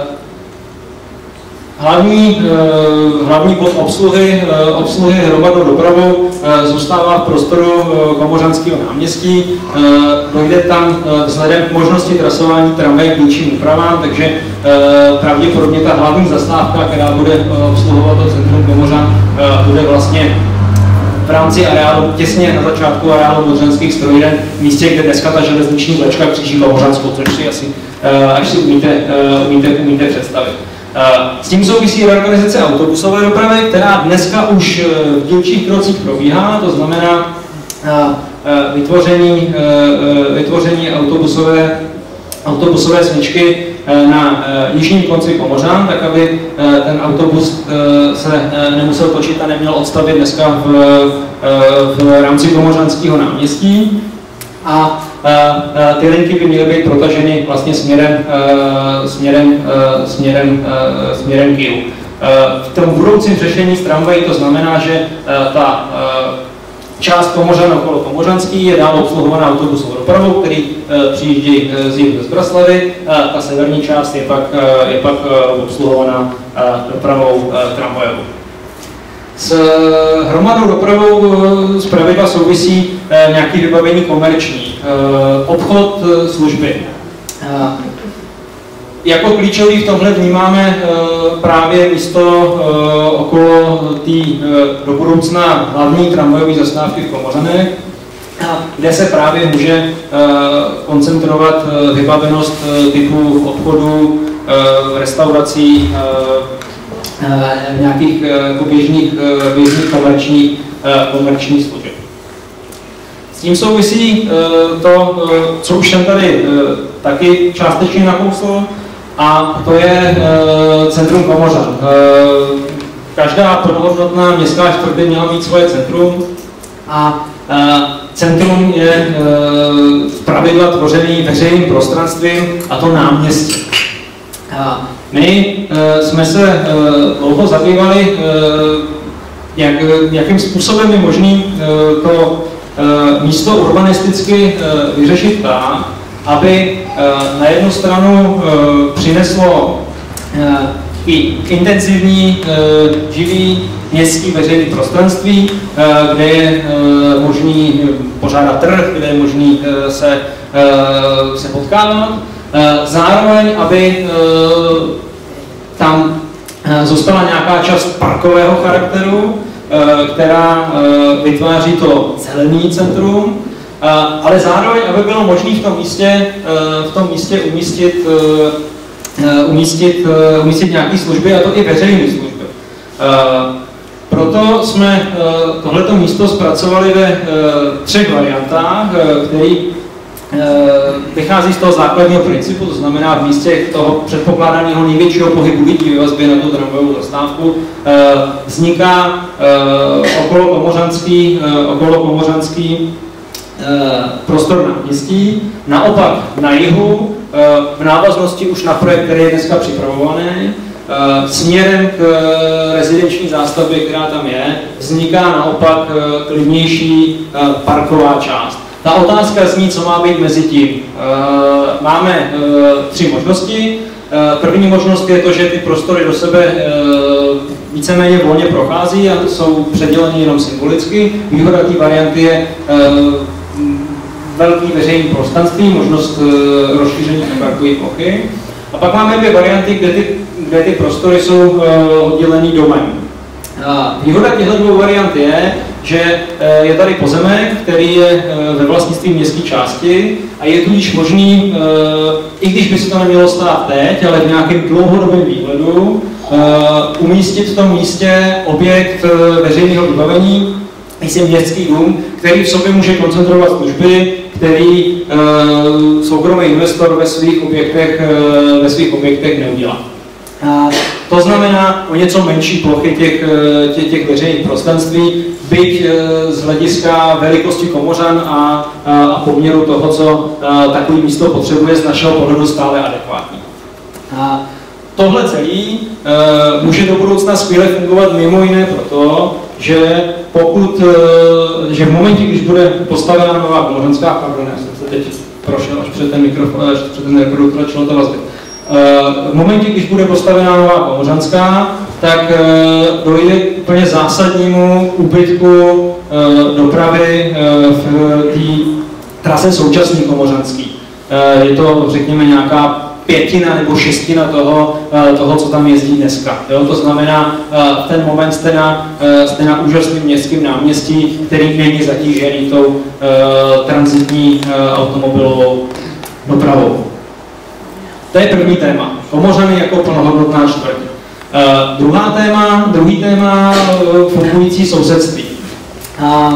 D: hlavní, hlavní bod obsluhy, obsluhy hromadnou dopravou zůstává v prostoru Komořanského náměstí. Dojde tam vzhledem k možnosti trasování tramvaje k větším úpravám, takže pravděpodobně ta hlavní zastávka, která bude obsluhovat to centrum Komořan, bude vlastně v rámci areálu, těsně na začátku areálu modřanských strojíren, v místě, kde dneska ta železniční vlečka kříží Komořanskou, což si asi, až si umíte, umíte, umíte představit. S tím souvisí reorganizace autobusové dopravy, která dneska už v dílčích krocích probíhá, to znamená vytvoření, vytvoření autobusové, autobusové smyčky na jižním konci Komořan, tak aby ten autobus se nemusel točit a neměl odstavit dneska v, v rámci Komořanského náměstí. A ty linky by měly být protaženy vlastně směrem, směrem, směrem, směrem k jihu. V tom budoucím řešení s tramvají to znamená, že ta část Komořan okolo Komořanský je dál obsluhovaná autobusovou dopravou, který přijíždí z jihu z Braslavi. Ta severní část je pak, je pak obsluhovaná dopravou tramvajovou. S hromadnou dopravou zpravidla souvisí nějaké vybavení komerční, obchod, služby. Jako klíčový v tomhle vnímáme právě místo okolo té do budoucna hlavní tramvajové zastávky v Komořanech, kde se právě může koncentrovat vybavenost typu obchodů, restaurací, nějakých jako běžných, běžných komerčních, komerčních služeb. S tím souvisí to, co už jsem tady taky částečně nakousl, a to je centrum Komořan. Každá plnohodnotná městská čtvrť by měla mít svoje centrum a centrum je zpravidla tvořený veřejným prostor,stvím, a to náměstí. My jsme se dlouho zabývali, jak, jakým způsobem je možné to místo urbanisticky vyřešit tak, aby na jednu stranu přineslo i intenzivní živý městský veřejný prostranství, kde je možný pořádat trh, kde je možný se, se potkávat. Zároveň, aby tam zůstala nějaká část parkového charakteru, která vytváří to zelený centrum, ale zároveň, aby bylo možné v tom místě, v tom místě umístit, umístit, umístit nějaké služby, a to i veřejné služby. Proto jsme tohleto místo zpracovali ve třech variantách, který vychází z toho základního principu, to znamená v místě toho předpokládaného největšího pohybu lidí ve vazbě na tu tramvajovou zastávku vzniká okolo Komořanský, okolo Komořanský prostor náměstí. Naopak na jihu, v návaznosti už na projekt, který je dneska připravovaný, směrem k rezidenční zástavbě, která tam je, vzniká naopak klidnější parková část. Ta otázka zní, co má být mezi tím. Máme tři možnosti. První možnost je to, že ty prostory do sebe víceméně volně prochází a jsou předěleny jenom symbolicky. Výhoda té varianty je velký veřejný prostranství, možnost rozšíření parkové plochy. A pak máme dvě varianty, kde ty, kde ty prostory jsou oddělený domem. Výhoda těchto dvou variant je, že je tady pozemek, který je ve vlastnictví městské části a je tudíž možný, i když by se to nemělo stát teď, ale v nějakém dlouhodobém výhledu, umístit v tom místě objekt veřejného vybavení, myslím městský dům, který v sobě může koncentrovat služby, který soukromý investor ve svých objektech, ve svých objektech neudělá. To znamená o něco menší plochy těch, těch, těch veřejných prostranství, byť z hlediska velikosti Komořan a, a poměru toho, co takové místo potřebuje, z našeho pohledu stále adekvátní. A tohle celé může do budoucna skvěle fungovat mimo jiné proto, že pokud, že v momentě, když bude postavena nová Komořanská, pardon, já jsem se teď prošel až před ten mikrofon, až před ten reproduktor člota vazby. V momentě, když bude postavená nová Komořanská, tak dojde k úplně zásadnímu úbytku dopravy v té trase současné Komořanský. Je to, řekněme, nějaká pětina nebo šestina toho, toho, co tam jezdí dneska. Jo? To znamená, v ten moment jste na, jste na úžasném městském náměstí, který není zatížený tou uh, tranzitní uh, automobilovou dopravou. To je první téma. Komořany jako plnohodnotná čtvrť. Uh, druhá téma, druhý téma uh, fungující sousedství. Uh,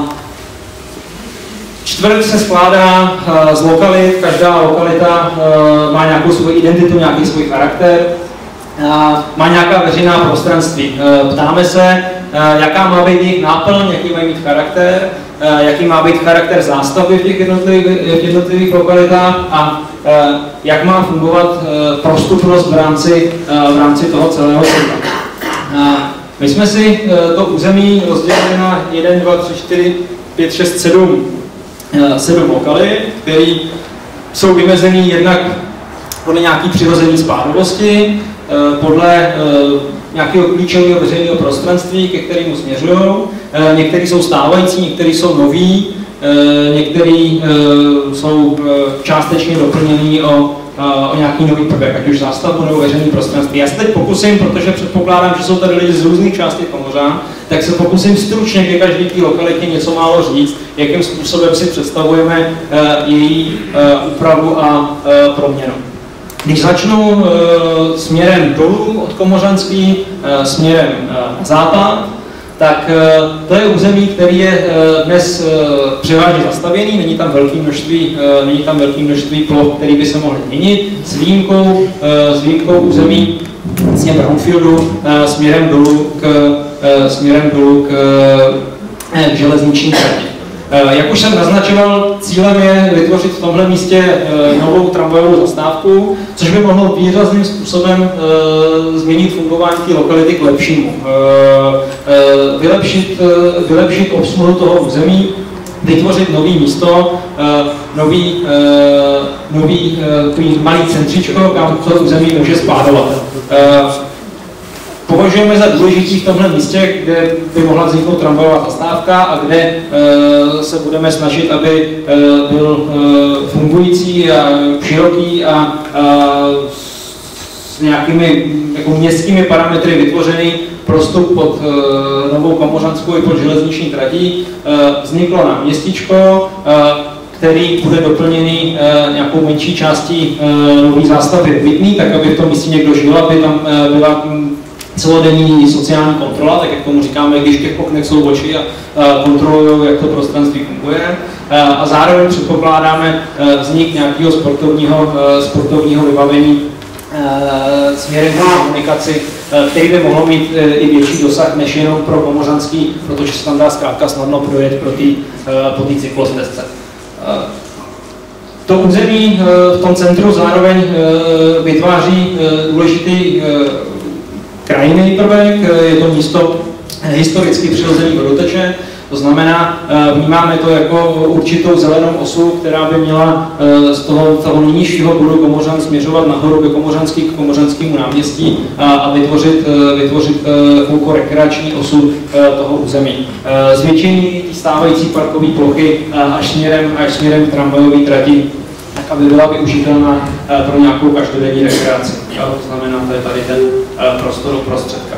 D: čtvrť se skládá uh, z lokalit, každá lokalita uh, má nějakou svou identitu, nějaký svůj charakter, uh, má nějaká veřejná prostranství. Uh, ptáme se, uh, jaká má být jejich náplň, jaký mají mít charakter, uh, jaký má být charakter zástavby v těch jednotlivých, v jednotlivých lokalitách a uh, jak má fungovat uh, prostupnost v rámci, uh, v rámci toho celého centra. Uh, my jsme si uh, to území rozdělili na jedna, dva, tři, čtyři, pět, šest, sedm sedm lokalit, které jsou vymezený jednak podle nějaké přirozené spádovosti, podle nějakého klíčového veřejného prostranství, ke kterému směřují. Některé jsou stávající, některé jsou noví, některé jsou částečně doplněné o, o nějaký nový prvek, ať už zástavbu nebo veřejné prostranství. Já se teď pokusím, protože předpokládám, že jsou tady lidi z různých částí Komořan, tak se pokusím stručně ke každé té lokalitě něco málo říct, jakým způsobem si představujeme uh, její uh, úpravu a uh, proměnu. Když začnu uh, směrem dolů od Komořanský, uh, směrem uh, na západ, tak to je území, který je dnes převážně zastavěný, není tam velké množství, není tam velké množství ploch, které by se mohly měnit, s výjimkou, s výjimkou území z brownfieldu směrem dolů k, směrem dolů k, k železniční trati. Jak už jsem naznačoval, cílem je vytvořit v tomhle místě novou tramvajovou zastávku, což by mohlo výrazným způsobem změnit fungování té lokality k lepšímu. Vylepšit, vylepšit obsluhu toho území, vytvořit nový místo, nový, nový malý centříčko, kam to území může spádovat. Považujeme za důležitý v tomhle místě, kde by mohla vzniknout tramvajová zastávka a kde e, se budeme snažit, aby e, byl e, fungující a široký a, a s nějakými jako městskými parametry vytvořený prostup pod e, Novou Komořanskou i pod železniční tratí. E, vzniklo nám městíčko, e, který bude doplněný e, nějakou menší částí e, nový zástavby bytný, tak aby v tom místě někdo žil, aby tam e, byla celodenní sociální kontrola, tak jak tomu říkáme, když v těch oknech jsou oči a kontrolují, jak to prostranství funguje. A zároveň předpokládáme vznik nějakého sportovního, sportovního vybavení směrem k komunikaci, který by mohlo mít i větší dosah než jenom pro komořanský, protože se tam dá zkrátka snadno projet pro tý, po té cyklostezce. To území v tom centru zároveň vytváří důležitý krajinný prvek, je to místo historicky přirozený vodoteče, to znamená, vnímáme to jako určitou zelenou osu, která by měla z toho, toho nejnižšího bodu Komořan směřovat nahoru ke Komořanský, k Komořanskému náměstí a vytvořit, vytvořit takovou rekreační osu toho území. Zvětšení stávající parkové plochy až směrem, až směrem tramvajové trati, tak aby byla využitelná pro nějakou každodenní rekreaci. To znamená, to je tady ten prostor uprostředka.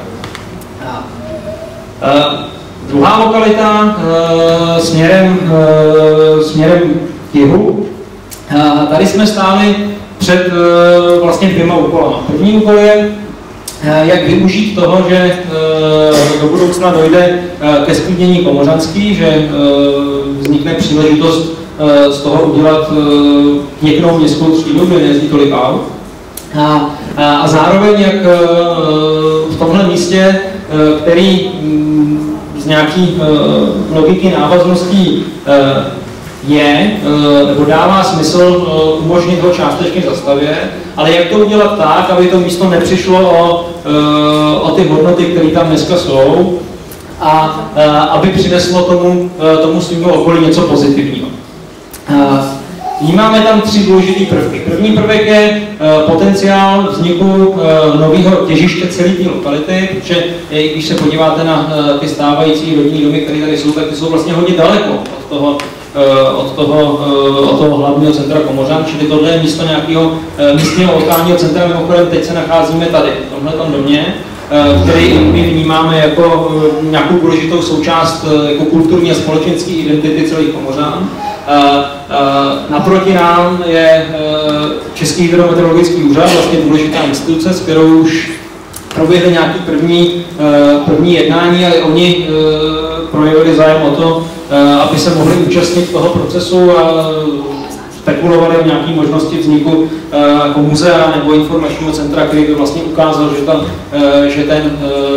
D: Druhá lokalita směrem, směrem k jihu. Tady jsme stáli před vlastně dvěma úkolama. První úkol je, jak využít toho, že do budoucna dojde ke zklidnění komořanský, že vznikne příležitost z toho udělat pěknou městskou třídu, kde nejezdí tolik aut. A, a, a zároveň, jak v tomhle místě, který z nějaký logiky návazností je, nebo dává smysl umožnit ho částečně zastavět, ale jak to udělat tak, aby to místo nepřišlo o, o ty hodnoty, které tam dneska jsou, a, a aby přineslo tomu, tomu svýmu okolí něco pozitivního. Vnímáme tam tři důležité prvky. První prvek je potenciál vzniku nového těžiště celé té lokality, protože když se podíváte na ty stávající rodinné domy, které tady jsou, tak ty jsou vlastně hodně daleko od toho, od toho, od toho hlavního centra Komořan, čili tohle je místo nějakého místního lokálního centra. Mimochodem teď se nacházíme tady, v tomhletom domě, který my vnímáme jako nějakou důležitou součást jako kulturní a společenské identity celých Komořan. Naproti nám je Český hydrometeorologický úřad, vlastně důležitá instituce, s kterou už proběhly nějaké první, první jednání, ale oni projevili zájem o to, aby se mohli účastnit toho procesu a spekulovali o nějaké možnosti vzniku jako muzea nebo informačního centra, který by vlastně ukázal, že, ta, že, ten,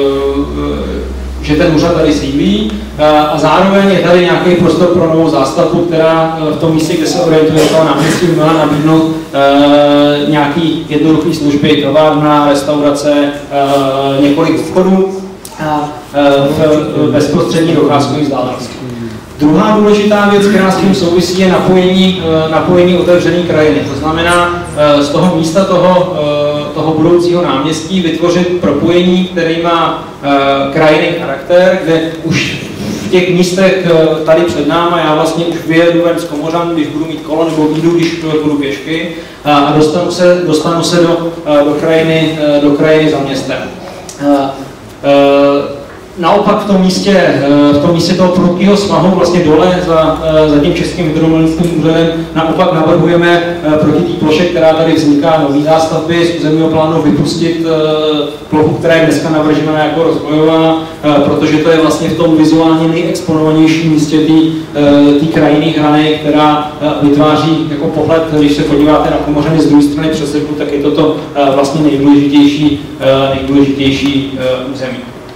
D: že ten úřad tady sídlí. A zároveň je tady nějaký prostor pro novou zástavbu, která v tom místě, kde se orientuje toho náměstí, měla nabídnout nějaké jednoduché služby, továrna, restaurace, několik obchodů a v bezprostřední docházkové vzdálenosti. Druhá důležitá věc, která s tím souvisí, je napojení, napojení otevřené krajiny. To znamená z toho místa toho, toho budoucího náměstí vytvořit propojení, který má krajinný charakter, kde už v těch místech tady před náma já vlastně už vyjedu ven z Komořan, když budu mít kolo, nebo vyjdu, když budu pěšky a dostanu se, dostanu se do, do, krajiny, do krajiny za městem. naopak v tom místě, v tom místě toho prudkého svahu vlastně dole za, za tím Českým hydrometeorologickým úřadem naopak navrhujeme proti té ploše, která tady vzniká nový zástavby z územního plánu vypustit plochu, která je dneska navržena jako rozvojová, protože to je vlastně v tom vizuálně nejexponovanějším místě té krajinné hrany, která vytváří jako pohled, když se podíváte na Komořany z druhé strany přesleku, tak je toto vlastně nejdůležitější, nejdůležitější území.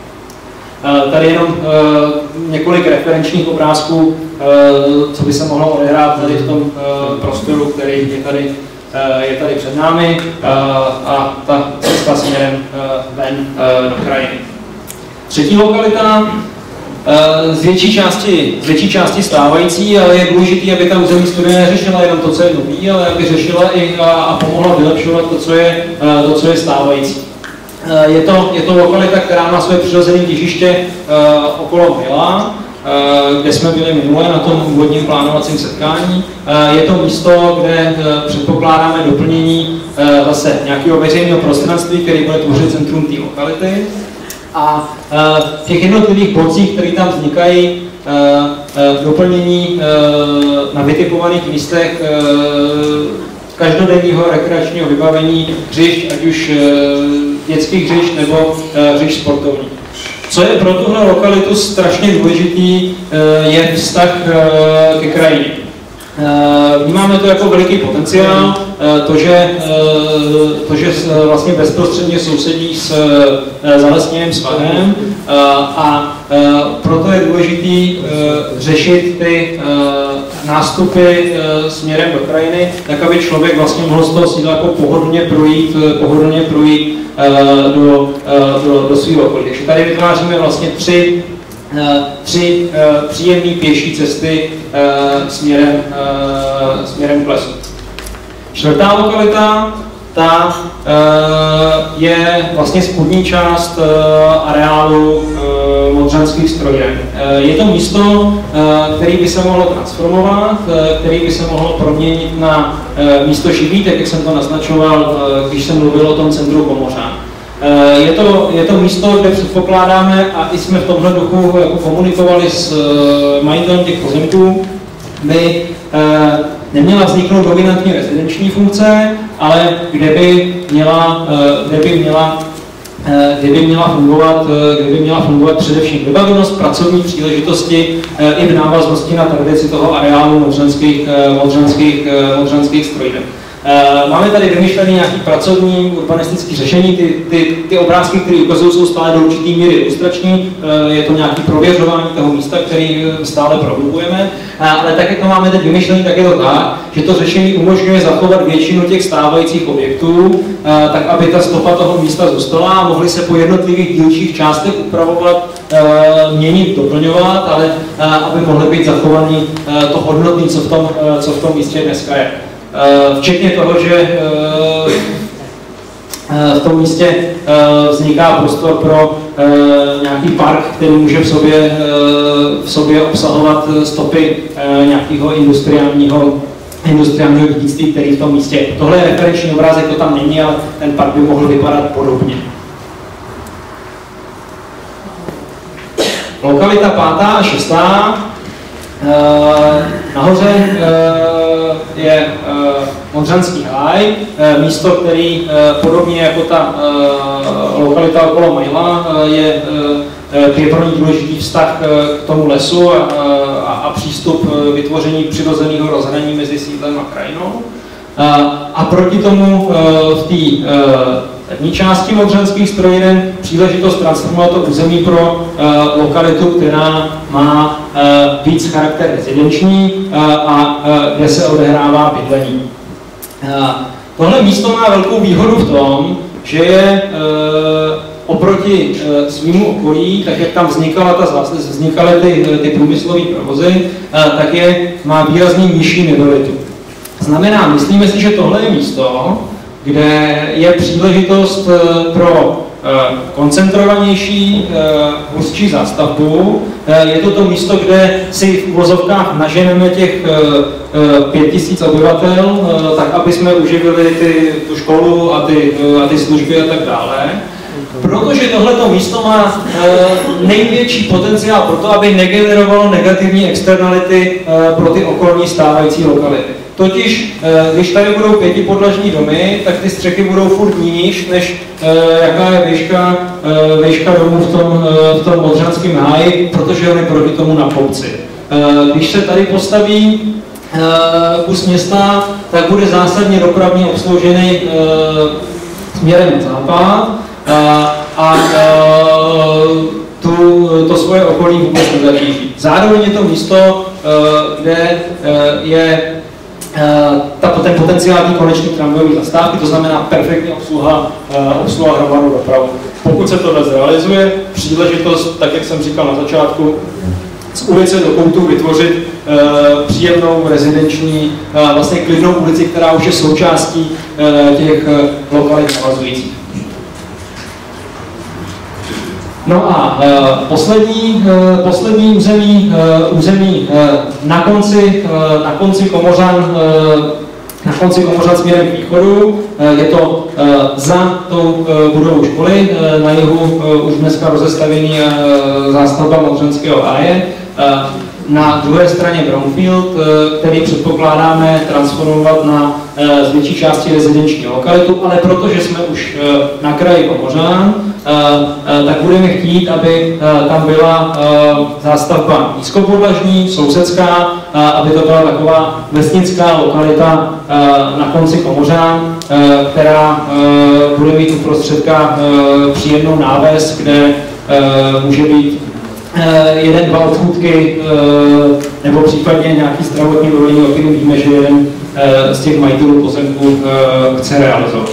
D: Tady jenom uh, několik referenčních obrázků, uh, co by se mohlo odehrát tady v tom uh, prostoru, který je tady, uh, je tady před námi uh, a ta cesta směrem uh, ven uh, do krajiny. Třetí lokalita, uh, z větší části, z větší části stávající, ale je důležité, aby ta územní studie neřešila jenom to, co je nový, ale aby řešila i a, a pomohla vylepšovat to, co je, uh, to, co je stávající. Je to, je to lokalita, která má své přirozené těžiště uh, okolo Mila, uh, kde jsme byli minule na tom úvodním plánovacím setkání. Uh, je to místo, kde uh, předpokládáme doplnění uh, zase nějakého veřejného prostranství, který bude tvořit centrum té lokality. A uh, v těch jednotlivých blocích, které tam vznikají, uh, uh, doplnění uh, na vytipovaných místech uh, každodenního rekreačního vybavení hřišť, ať už dětských hřišť nebo hřišť sportovních. Co je pro tuhle lokalitu strašně důležitý, je vztah ke krajině. Vnímáme to jako veliký potenciál, to, že, to, že vlastně bezprostředně sousedí s zalesněným svahem a proto je důležitý řešit ty nástupy směrem do krajiny, tak aby člověk vlastně mohl z toho sídla jako pohodlně projít, pohodlně projít do, do, do svého okolí. Takže tady vytváříme vlastně tři tři uh, příjemné pěší cesty uh, směrem, uh, směrem k lesu. Čtvrtá lokalita, ta uh, je vlastně spodní část uh, areálu uh, modřanských strojen. Uh, je to místo, uh, který by se mohlo transformovat, uh, který by se mohlo proměnit na uh, místo živý, tak jak jsem to naznačoval, uh, když jsem mluvil o tom centru Komořán. Je to, je to místo, kde předpokládáme, a i jsme v tomhle duchu jako komunikovali s majitelem těch pozemků, by neměla vzniknout dominantní rezidenční funkce, ale kde by měla, kde by měla, kde by měla fungovat, kde by měla fungovat především vybavenost, pracovní příležitosti i v návaznosti na tradici toho areálu modřanských, modřanských, modřanských strojíren. Máme tady vymyšlené nějaké pracovní urbanistické řešení, ty, ty, ty obrázky, které ukazují, jsou stále do určité míry ilustrační, je to nějaké prověřování toho místa, který stále prohlubujeme, ale tak, jak to máme teď vymyšlené, tak je to tak, že to řešení umožňuje zachovat většinu těch stávajících objektů, tak aby ta stopa toho místa zůstala a mohly se po jednotlivých dílčích částech upravovat, měnit, doplňovat, ale aby mohly být zachovaný to hodnotné, co v tom, co v tom místě dneska je. Včetně toho, že v tom místě vzniká prostor pro nějaký park, který může v sobě, v sobě obsahovat stopy nějakého industriálního, industriálního dědictví, který v tom místě je. Tohle je referenční obrázek, to tam není, ale ten park by mohl vypadat podobně. Lokalita pátá a šestá. Nahoře je Modřanský háj, místo, který podobně jako ta lokalita okolo Majla je, je pro ní důležitý vztah k tomu lesu a, a, a přístup vytvoření přirozeného rozhraní mezi sídlem a krajinou. A proti tomu v té první části modřanských strojíren příležitost transformovat to území pro uh, lokalitu, která má uh, víc charakter rezidenční uh, a uh, kde se odehrává bydlení. Uh, tohle místo má velkou výhodu v tom, že je uh, oproti uh, svýmu okolí, tak jak tam vznikala ta, vznikaly ty, ty průmyslové provozy, uh, tak je, má výrazně nižší nedolitu. Znamená, myslíme si, že tohle je místo, kde je příležitost pro koncentrovanější, hustší zástavbu. Je to to místo, kde si v uvozovkách naženeme těch pět tisíc obyvatel, tak aby jsme uživili ty, tu školu a ty, a ty služby a tak dále. Protože tohleto místo má e, největší potenciál pro to, aby negenerovalo negativní externality e, pro ty okolní stávající lokality. Totiž, e, když tady budou pětipodlažní domy, tak ty střechy budou furt níž, než e, jaká je výška, e, výška domů v tom, e, v tom Modřanském háji, protože oni proti tomu na kopci. E, když se tady postaví e, kus města, tak bude zásadně dopravně obsloužený e, směrem na západ, a, a tu, to svoje okolí vůbec nezatíží. Zároveň je to místo, kde je ta, ten potenciál té koneční tramvajové zastávky, to znamená perfektní obsluha, obsluha hromadnou dopravu. Pokud se tohle zrealizuje, příležitost, tak jak jsem říkal na začátku, z ulice do koutu vytvořit e, příjemnou rezidenční, e, vlastně klidnou ulici, která už je součástí e, těch e, lokalit navazujících. No a e, poslední, e, poslední území, e, území e, na konci, e, na konci Komořan, e, na konci Komořan směrem k východu, e, je to e, za tou e, budovou školy, e, na jihu e, už dneska rozestavěný e, zástavba Modřanského háje. E, na druhé straně Brownfield, e, který předpokládáme transformovat na e, z větší části rezidenční lokalitu, ale protože jsme už e, na kraji Komořan, tak budeme chtít, aby tam byla zástavba nízkopodlažní, sousedská, aby to byla taková vesnická lokalita na konci Komořan, která bude mít uprostředka příjemnou náves, kde může být jeden, dva obchůdky, nebo případně nějaký zdravotní vybavení, o kterém víme, že jeden z těch majitelů pozemků chce realizovat.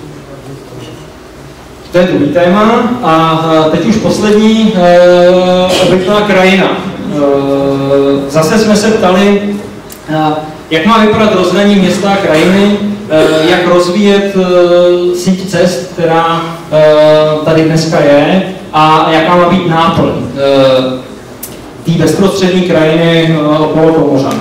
D: To je druhý téma a teď už poslední e, obytná krajina. E, zase jsme se ptali, e, jak má vypadat rozhraní města a krajiny, e, jak rozvíjet e, síť cest, která e, tady dneska je a jaká má být náplň e, té bezprostřední krajiny e, okolo Komořan.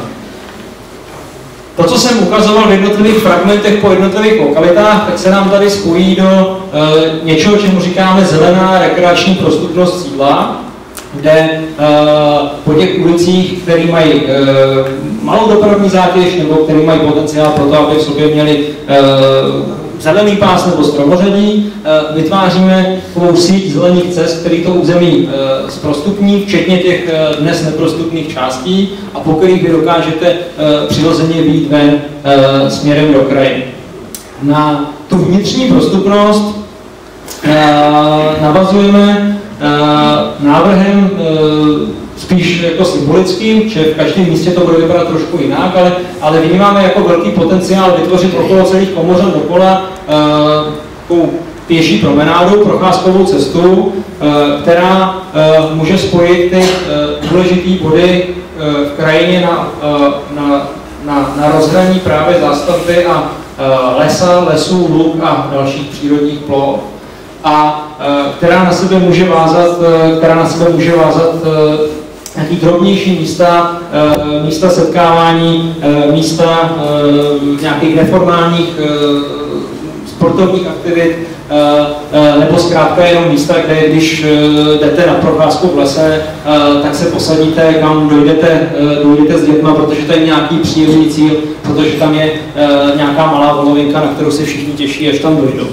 D: To, co jsem ukazoval v jednotlivých fragmentech po jednotlivých lokalitách, tak se nám tady spojí do e, něčeho, čemu říkáme zelená rekreační prostupnost sídla, kde e, po těch ulicích, které mají e, malou dopravní zátěž nebo které mají potenciál pro to, aby v sobě měli e, zelený pás nebo stromořadí, e, vytváříme takovou síť zelených cest, který to území e, zprostupní, včetně těch e, dnes neprostupných částí, a po kterých vy dokážete e, přirozeně vyjít ven e, směrem do krajiny. Na tu vnitřní prostupnost e, navazujeme e, návrhem e, spíš jako symbolickým, že v každém místě to bude vypadat trošku jinak, ale, ale vnímáme jako velký potenciál vytvořit okolo celých Komořan dokola uh, takovou pěší promenádu, procházkovou cestu, uh, která uh, může spojit ty uh, důležité body uh, v krajině na, uh, na, na, na rozhraní právě zástavby a uh, lesa, lesů, luk a dalších přírodních ploch, a uh, která na sebe může vázat, uh, která na sebe může vázat uh, nějaký drobnější místa, e, místa setkávání, e, místa e, nějakých neformálních e, sportovních aktivit, e, e, nebo zkrátka jenom místa, kde když e, jdete na procházku v lese, e, tak se posadíte, kam dojdete, e, dojdete s dětma, protože to je nějaký příjemný cíl, protože tam je e, nějaká malá volovinka, na kterou se všichni těší, až tam dojdou.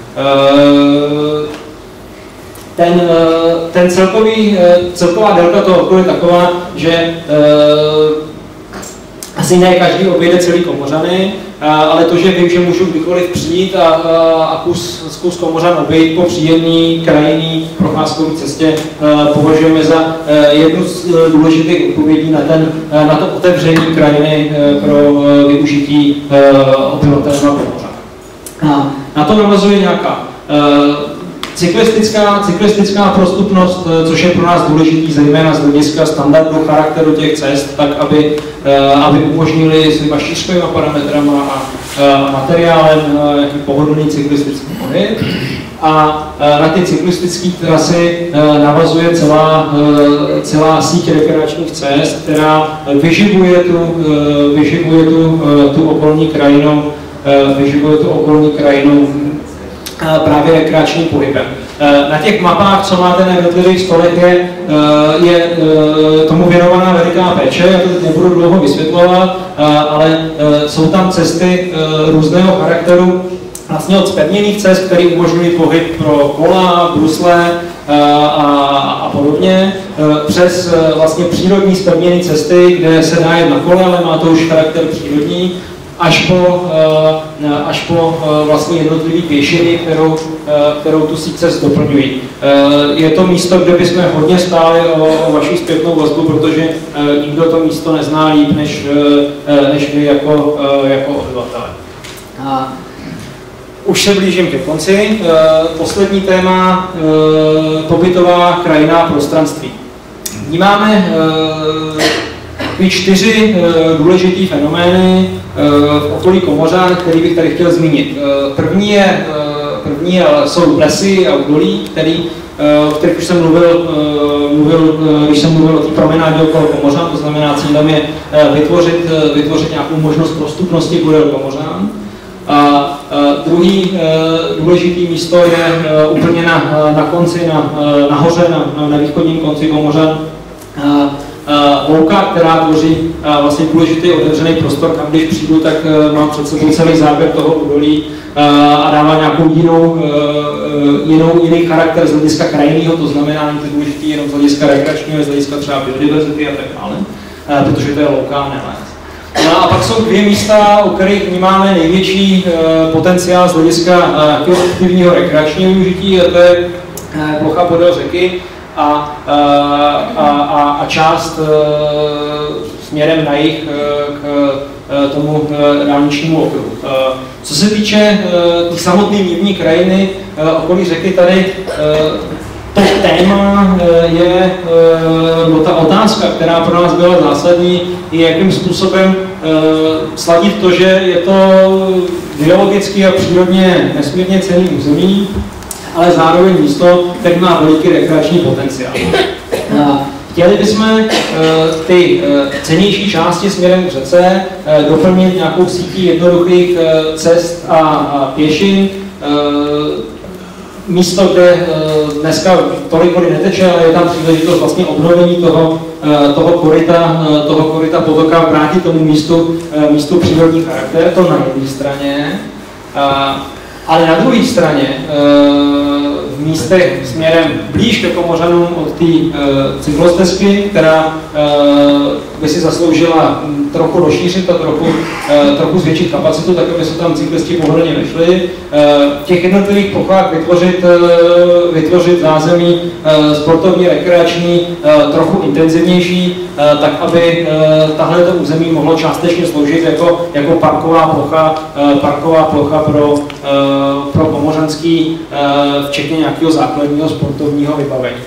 D: E, Ten, ten celkový, celková délka toho okruhu je taková, že e, asi ne každý obejde celý Komořany, a, ale to, že vím, že můžu kdykoliv přijít a, a kus, kus Komořan obejít po příjemný krajinný procházkové cestě, e, považujeme za e, jednu z důležitých odpovědí na, ten, na to otevření krajiny e, pro e, využití e, obyvatelstva Komořan. A na to navazuje nějaká e, Cyklistická, cyklistická prostupnost, což je pro nás důležitý, zejména z hlediska standardu charakteru těch cest, tak aby, aby umožnili svýma šířkovými parametrama a, a materiálem jaký pohodlný cyklistický pohyb. A na ty cyklistické trasy navazuje celá, celá síť rekreačních cest, která vyživuje tu, vyživuje tu, tu okolní krajinu, vyživuje tu okolní krajinu právě rekreačním pohybem. Na těch mapách, co máte na jednotlivých stolech, je, je tomu věnovaná veliká péče, já to teď nebudu dlouho vysvětlovat, ale jsou tam cesty různého charakteru, vlastně od zpevněných cest, které umožňují pohyb pro kola, brusle a, a podobně, přes vlastně přírodní zpevněné cesty, kde se dá jet na kole, ale má to už charakter přírodní, až po, až po vlastně jednotlivý pěšiny, kterou, kterou tu síť cest doplňují. Je to místo, kde bychom hodně stáli o, o vaši zpětnou vazbu, protože nikdo to místo nezná líp, než, než vy jako, jako obyvatelé. Už se blížím ke konci. Poslední téma, pobytová krajina a prostranství. Vnímáme ty čtyři důležité fenomény v okolí Komořan, který bych tady chtěl zmínit. První, je, první je, jsou lesy a údolí, který, o kterých už jsem mluvil, mluvil, když jsem mluvil o té promenádě okolo Komořan, to znamená cílem je vytvořit, vytvořit nějakou možnost prostupnosti podél Komořan. A druhý důležitý místo je úplně na, na konci, na, nahoře, na, na východním konci Komořan. Louka, která tvoří vlastně důležitý otevřený prostor, kam když přijdu, tak mám před sebou celý záběr toho údolí a dává nějakou jinou, jinou, jiný charakter z hlediska krajinného, to znamená, není to důležitý jenom z hlediska rekreačního, z hlediska třeba biodiverzity a tak dále, protože to je louka a ne les. No a pak jsou dvě místa, u kterých vnímáme největší potenciál z hlediska aktivního rekreačního využití, a to je plocha podél řeky a, a, a, a část směrem na jih k tomu dálničnímu okruhu. Co se týče té samotné nivní krajiny okolí řeky, tady to téma je, no ta otázka, která pro nás byla zásadní, je jakým způsobem sladit to, že je to biologicky a přírodně nesmírně cenný území, ale zároveň místo, který má veliký rekreační potenciál. Chtěli bychom ty cennější části směrem k řece doplnit nějakou sítí jednoduchých cest a pěšin, místo, kde dneska tolik vody neteče, ale je tam příležitost vlastně obnovení toho, toho koryta, toho koryta potoka, vrátit tomu místu, místu přírodní charakter, to na jedné straně. Ale na druhé straně, v místech směrem blíž ke Komořanům od té cyklostezky, která by si zasloužila trochu rozšířit a trochu, trochu zvětšit kapacitu, tak aby se tam cyklisti pohodlně vešli. V těch jednotlivých plochách vytvořit, vytvořit zázemí sportovní, rekreační, trochu intenzivnější, tak aby tahle to území mohlo částečně sloužit jako, jako parková plocha, parková plocha pro, pro komořanský, včetně nějakého základního sportovního vybavení.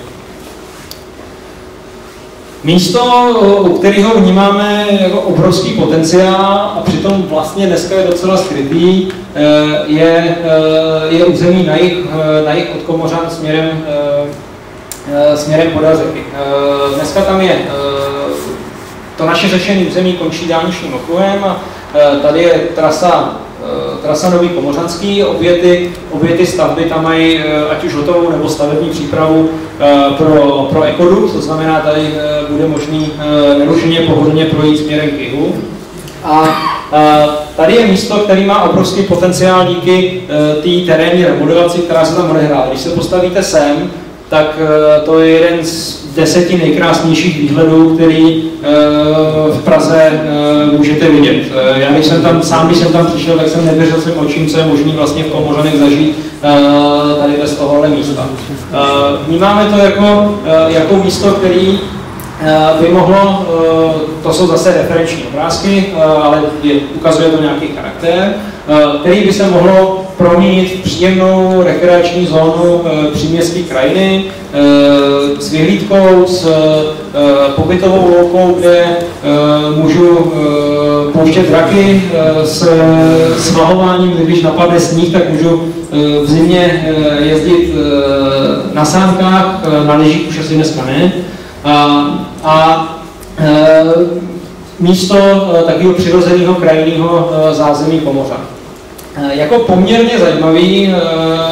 D: Místo, u kterého vnímáme jako obrovský potenciál a přitom vlastně dneska je docela skrytý, je, je území na jih, na jih od Komořan směrem, směrem podél řeky. Dneska tam je to naše řešené území končí dálničním okruhem a tady je trasa Trasa Nový Komořanský, obě ty, obě ty stavby tam mají ať už hotovou nebo stavební přípravu pro, pro ekodukt, to znamená, tady bude možný nerušeně pohodlně projít směrem k jihu. A tady je místo, který má obrovský potenciál díky té terénní remodelaci, která se tam odehrála. Když se postavíte sem, tak to je jeden z deseti nejkrásnějších výhledů, který v Praze můžete vidět. Já když jsem tam, sám když jsem tam přišel, tak jsem nevěřil svým očím, co je možný vlastně v Komořanech zažít tady bez tohohle místa. Vnímáme to jako, jako místo, který by mohlo, to jsou zase referenční obrázky, ale je, ukazuje to nějaký charakter, který by se mohlo proměnit v příjemnou rekreační zónu příměstské krajiny s vyhlídkou, s pobytovou loukou, kde můžu pouštět draky, s svahováním, když napadne sníh, tak můžu v zimě jezdit na sánkách, na lyžích už asi dneska ne. A, a e, místo e, takového přirozeného krajinného e, zázemí Komořan. E, jako poměrně zajímavý e,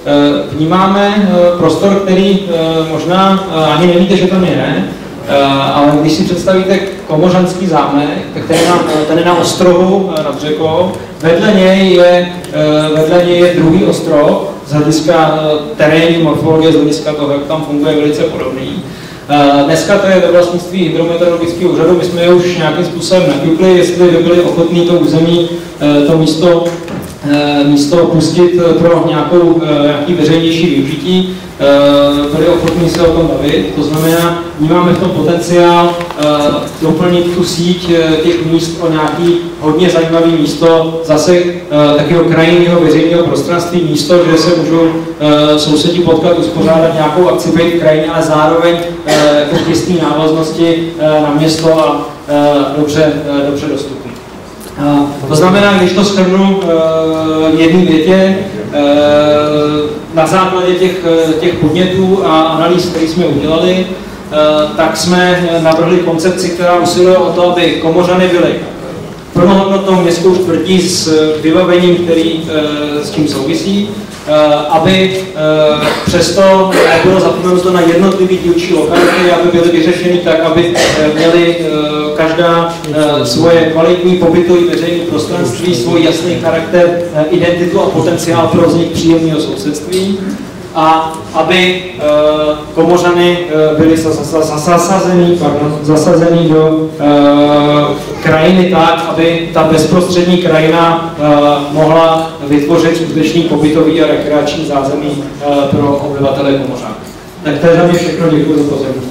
D: vnímáme prostor, který možná ani nevíte, že tam je, ale když si představíte Komořanský zámek, tak ten je na, ten je na ostrohu nad řekou, vedle něj je, vedle něj je druhý ostrov, z hlediska terénní morfologie, z hlediska toho, jak tam funguje, velice podobný. Dneska to je ve vlastnictví hydrometeorologického úřadu, my jsme je už nějakým způsobem naťukli, jestli by byli ochotní to území, to místo, místo pustit pro nějakou, nějaký veřejnější využití, byli ochotní se o tom bavit. To znamená, vnímáme v tom potenciál doplnit tu síť těch míst o nějaký hodně zajímavý místo, zase takového krajinného veřejného prostranství, místo, kde se můžou sousedi potkat, uspořádat nějakou akci, být v krajině, ale zároveň jako v jisté návaznosti na město a dobře, dobře dostupný. To znamená, když to shrnu v jedné větě, na základě těch, těch podnětů a analýz, které jsme udělali, tak jsme navrhli koncepci, která usiluje o to, aby Komořany byly plnohodnotnou městskou čtvrtí s vybavením, který s tím souvisí, aby přesto nebylo zapomenuto na jednotlivé dílčí lokality, aby byly vyřešeny tak, aby měly každá svoje kvalitní pobytové veřejné prostranství, svůj jasný charakter, identitu a potenciál pro vznik příjemného sousedství. A aby uh, Komořany uh, byly zasazený, pardon, zasazený do uh, krajiny tak, aby ta bezprostřední krajina uh, mohla vytvořit skutečný pobytový a rekreační zázemí uh, pro obyvatele Komořan. Tak to je za mě všechno, děkuji za pozornost.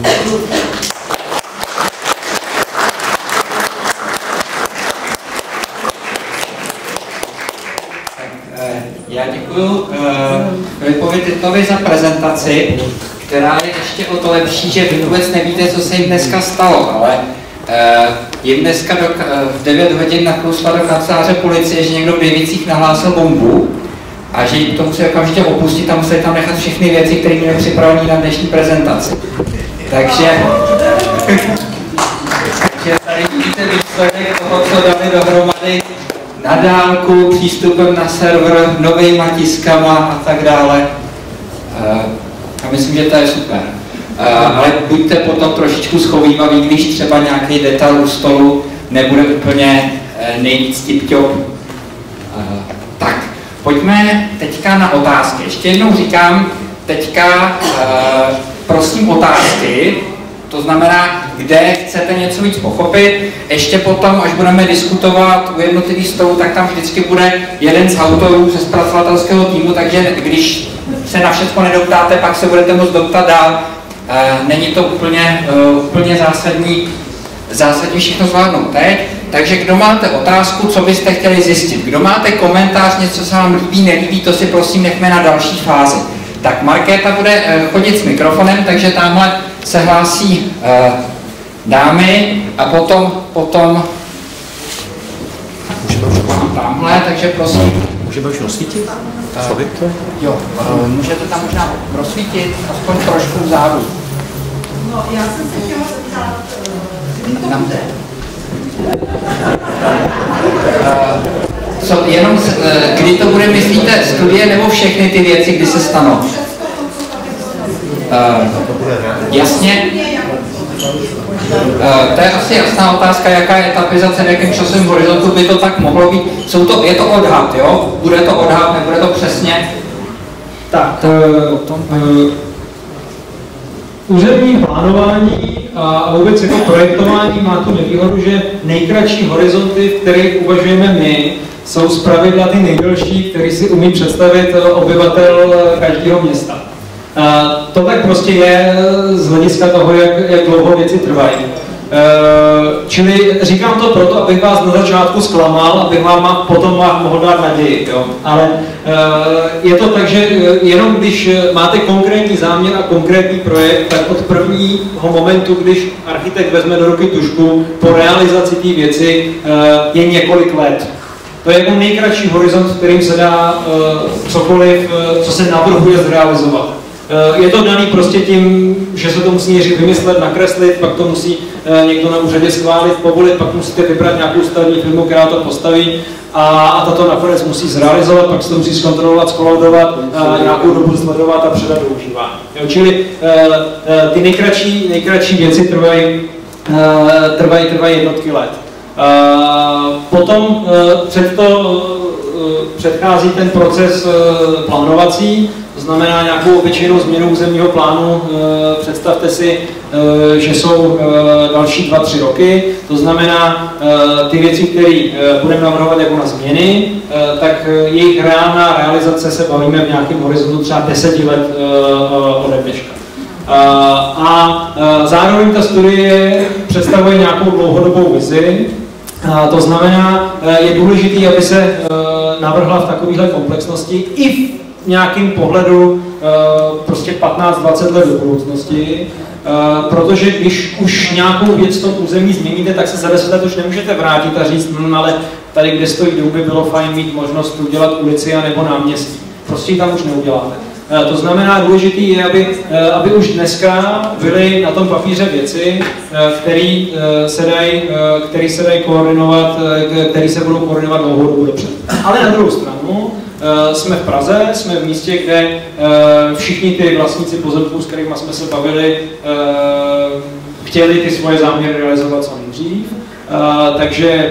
C: Já děkuji Filipovi Titovi za prezentaci, která je ještě o to lepší, že vy vůbec nevíte, co se jim dneska stalo, ale uh, jim dneska do, uh, v devět hodin naklousla do kanceláře policie, že někdo v Běvicích nahlásil bombu a že jim to museli okamžitě opustit a museli tam nechat všechny věci, které měli připravené na dnešní prezentaci. Takže, takže tady vidíte výsledek toho, co dali dohromady na dálku, přístupem na server, novejma tiskama a tak dále. A myslím, že to je super. Ale buďte potom trošičku schovývaví, když třeba nějaký detail u stolu nebude úplně nejvíc tip-top. Tak, pojďme teďka na otázky. Ještě jednou říkám, teďka prosím otázky. To znamená, kde chcete něco víc pochopit. Ještě potom, až budeme diskutovat u jednotlivých stolů, tak tam vždycky bude jeden z autorů ze zpracovatelského týmu, takže když se na všechno nedoptáte, pak se budete moct doptat dál. Není to úplně, úplně zásadní, zásadní všechno zvládnout teď. Takže kdo máte otázku, co byste chtěli zjistit? Kdo máte komentář, něco se vám líbí, nelíbí, to si prosím nechme na další fázi. Tak Markéta bude chodit s mikrofonem, takže tamhle se hlásí uh, dámy a potom, potom můžeme už tamhle, takže prosím.
E: Můžeme už rozsvítit?
C: Uh, jo, uh, můžete tam možná rozsvítit, aspoň trošku vzadu.
F: No, já jsem se chtěla zeptat, kdy to
C: Tam.
F: bude?
C: Uh, co, jenom, uh, kdy to bude, myslíte, studie nebo všechny ty věci, kdy se stanou? Uh, jasně. Uh, to je asi jasná otázka, jaká je etapizace, v jakém časovém horizontu by to tak mohlo být. Jsou to, je to odhad, jo? Bude to odhad, nebude to přesně?
D: Tak, uh, uh, územní plánování a vůbec jako projektování má tu nevýhodu, že nejkratší horizonty, v kterých uvažujeme my, jsou zpravidla ty nejdelší, který si umí představit obyvatel každého města. Uh, to tak prostě je z hlediska toho, jak, jak dlouho věci trvají. Uh, čili říkám to proto, abych vás na začátku zklamal, abych vám potom vám mohl dát naději. Jo? Ale uh, je to tak, že jenom když máte konkrétní záměr a konkrétní projekt, tak od prvního momentu, když architekt vezme do ruky tužku, po realizaci té věci uh, je několik let. To je jako nejkratší horizont, v kterým se dá uh, cokoliv, uh, co se navrhuje zrealizovat. Je to daný prostě tím, že se to musí někdy vymyslet, nakreslit, pak to musí někdo na úřadě schválit, povolit, pak musíte vybrat nějakou stavební firmu, která to postaví a, a tato nakonec musí zrealizovat, pak se to musí zkontrolovat, skolaudovat, nějakou dobu sledovat a předat do užívání. Čili ty nejkratší, nejkratší věci trvají, trvají, trvají jednotky let. Potom před to předchází ten proces plánovací, to znamená nějakou obyčejnou změnu územního plánu. Představte si, že jsou další dva, tři roky, to znamená ty věci, které budeme navrhovat jako na změny, tak jejich reálná realizace se bavíme v nějakém horizontu třeba deseti let ode dneška. A zároveň ta studie představuje nějakou dlouhodobou vizi. To znamená, je důležité, aby se navrhla v takovéhle komplexnosti i v nějakém pohledu prostě patnáct dvacet let do budoucnosti, protože když už nějakou věc v tom území změníte, tak se za deset let už nemůžete vrátit a říct, hm, ale tady, kde stojí dům, by bylo fajn mít možnost udělat ulici a nebo náměstí. Prostě ji tam už neuděláte. To znamená, důležité je, aby, aby už dneska byly na tom papíře věci, které se dají, které se dají koordinovat, které se budou koordinovat dlouhodobě dopředu. Ale na druhou stranu jsme v Praze, jsme v místě, kde všichni ty vlastníci pozemků, s kterými jsme se bavili, chtěli ty svoje záměry realizovat co nejdřív. Takže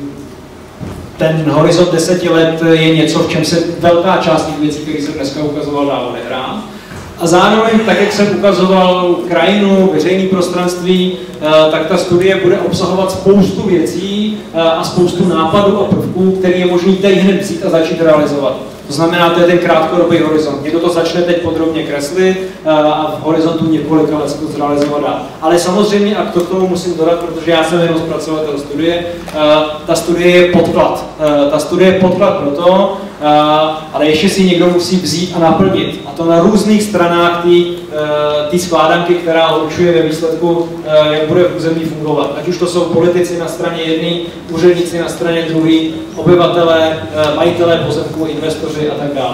D: ten horizont deseti let je něco, v čem se velká část těch věcí, které jsem dneska ukazoval, dá odehrát. A zároveň, tak jak jsem ukazoval krajinu, veřejné prostranství, tak ta studie bude obsahovat spoustu věcí a spoustu nápadů a prvků, které je možné tady hned vzít a začít realizovat. To znamená, to je ten krátkodobý horizont. Někdo to začne teď podrobně kreslit a v horizontu několika let se to zrealizovat dá. Ale samozřejmě, a to k tomu musím dodat, protože já jsem jenom zpracovatel studie, ta studie je podklad. Ta studie je podklad pro to, ale ještě si někdo musí vzít a naplnit. A to na různých stranách té skládanky, která určuje ve výsledku, jak bude v území fungovat. Ať už to jsou politici na straně jedné, úředníci na straně druhé, obyvatelé, majitelé pozemků, investoři a tak dále.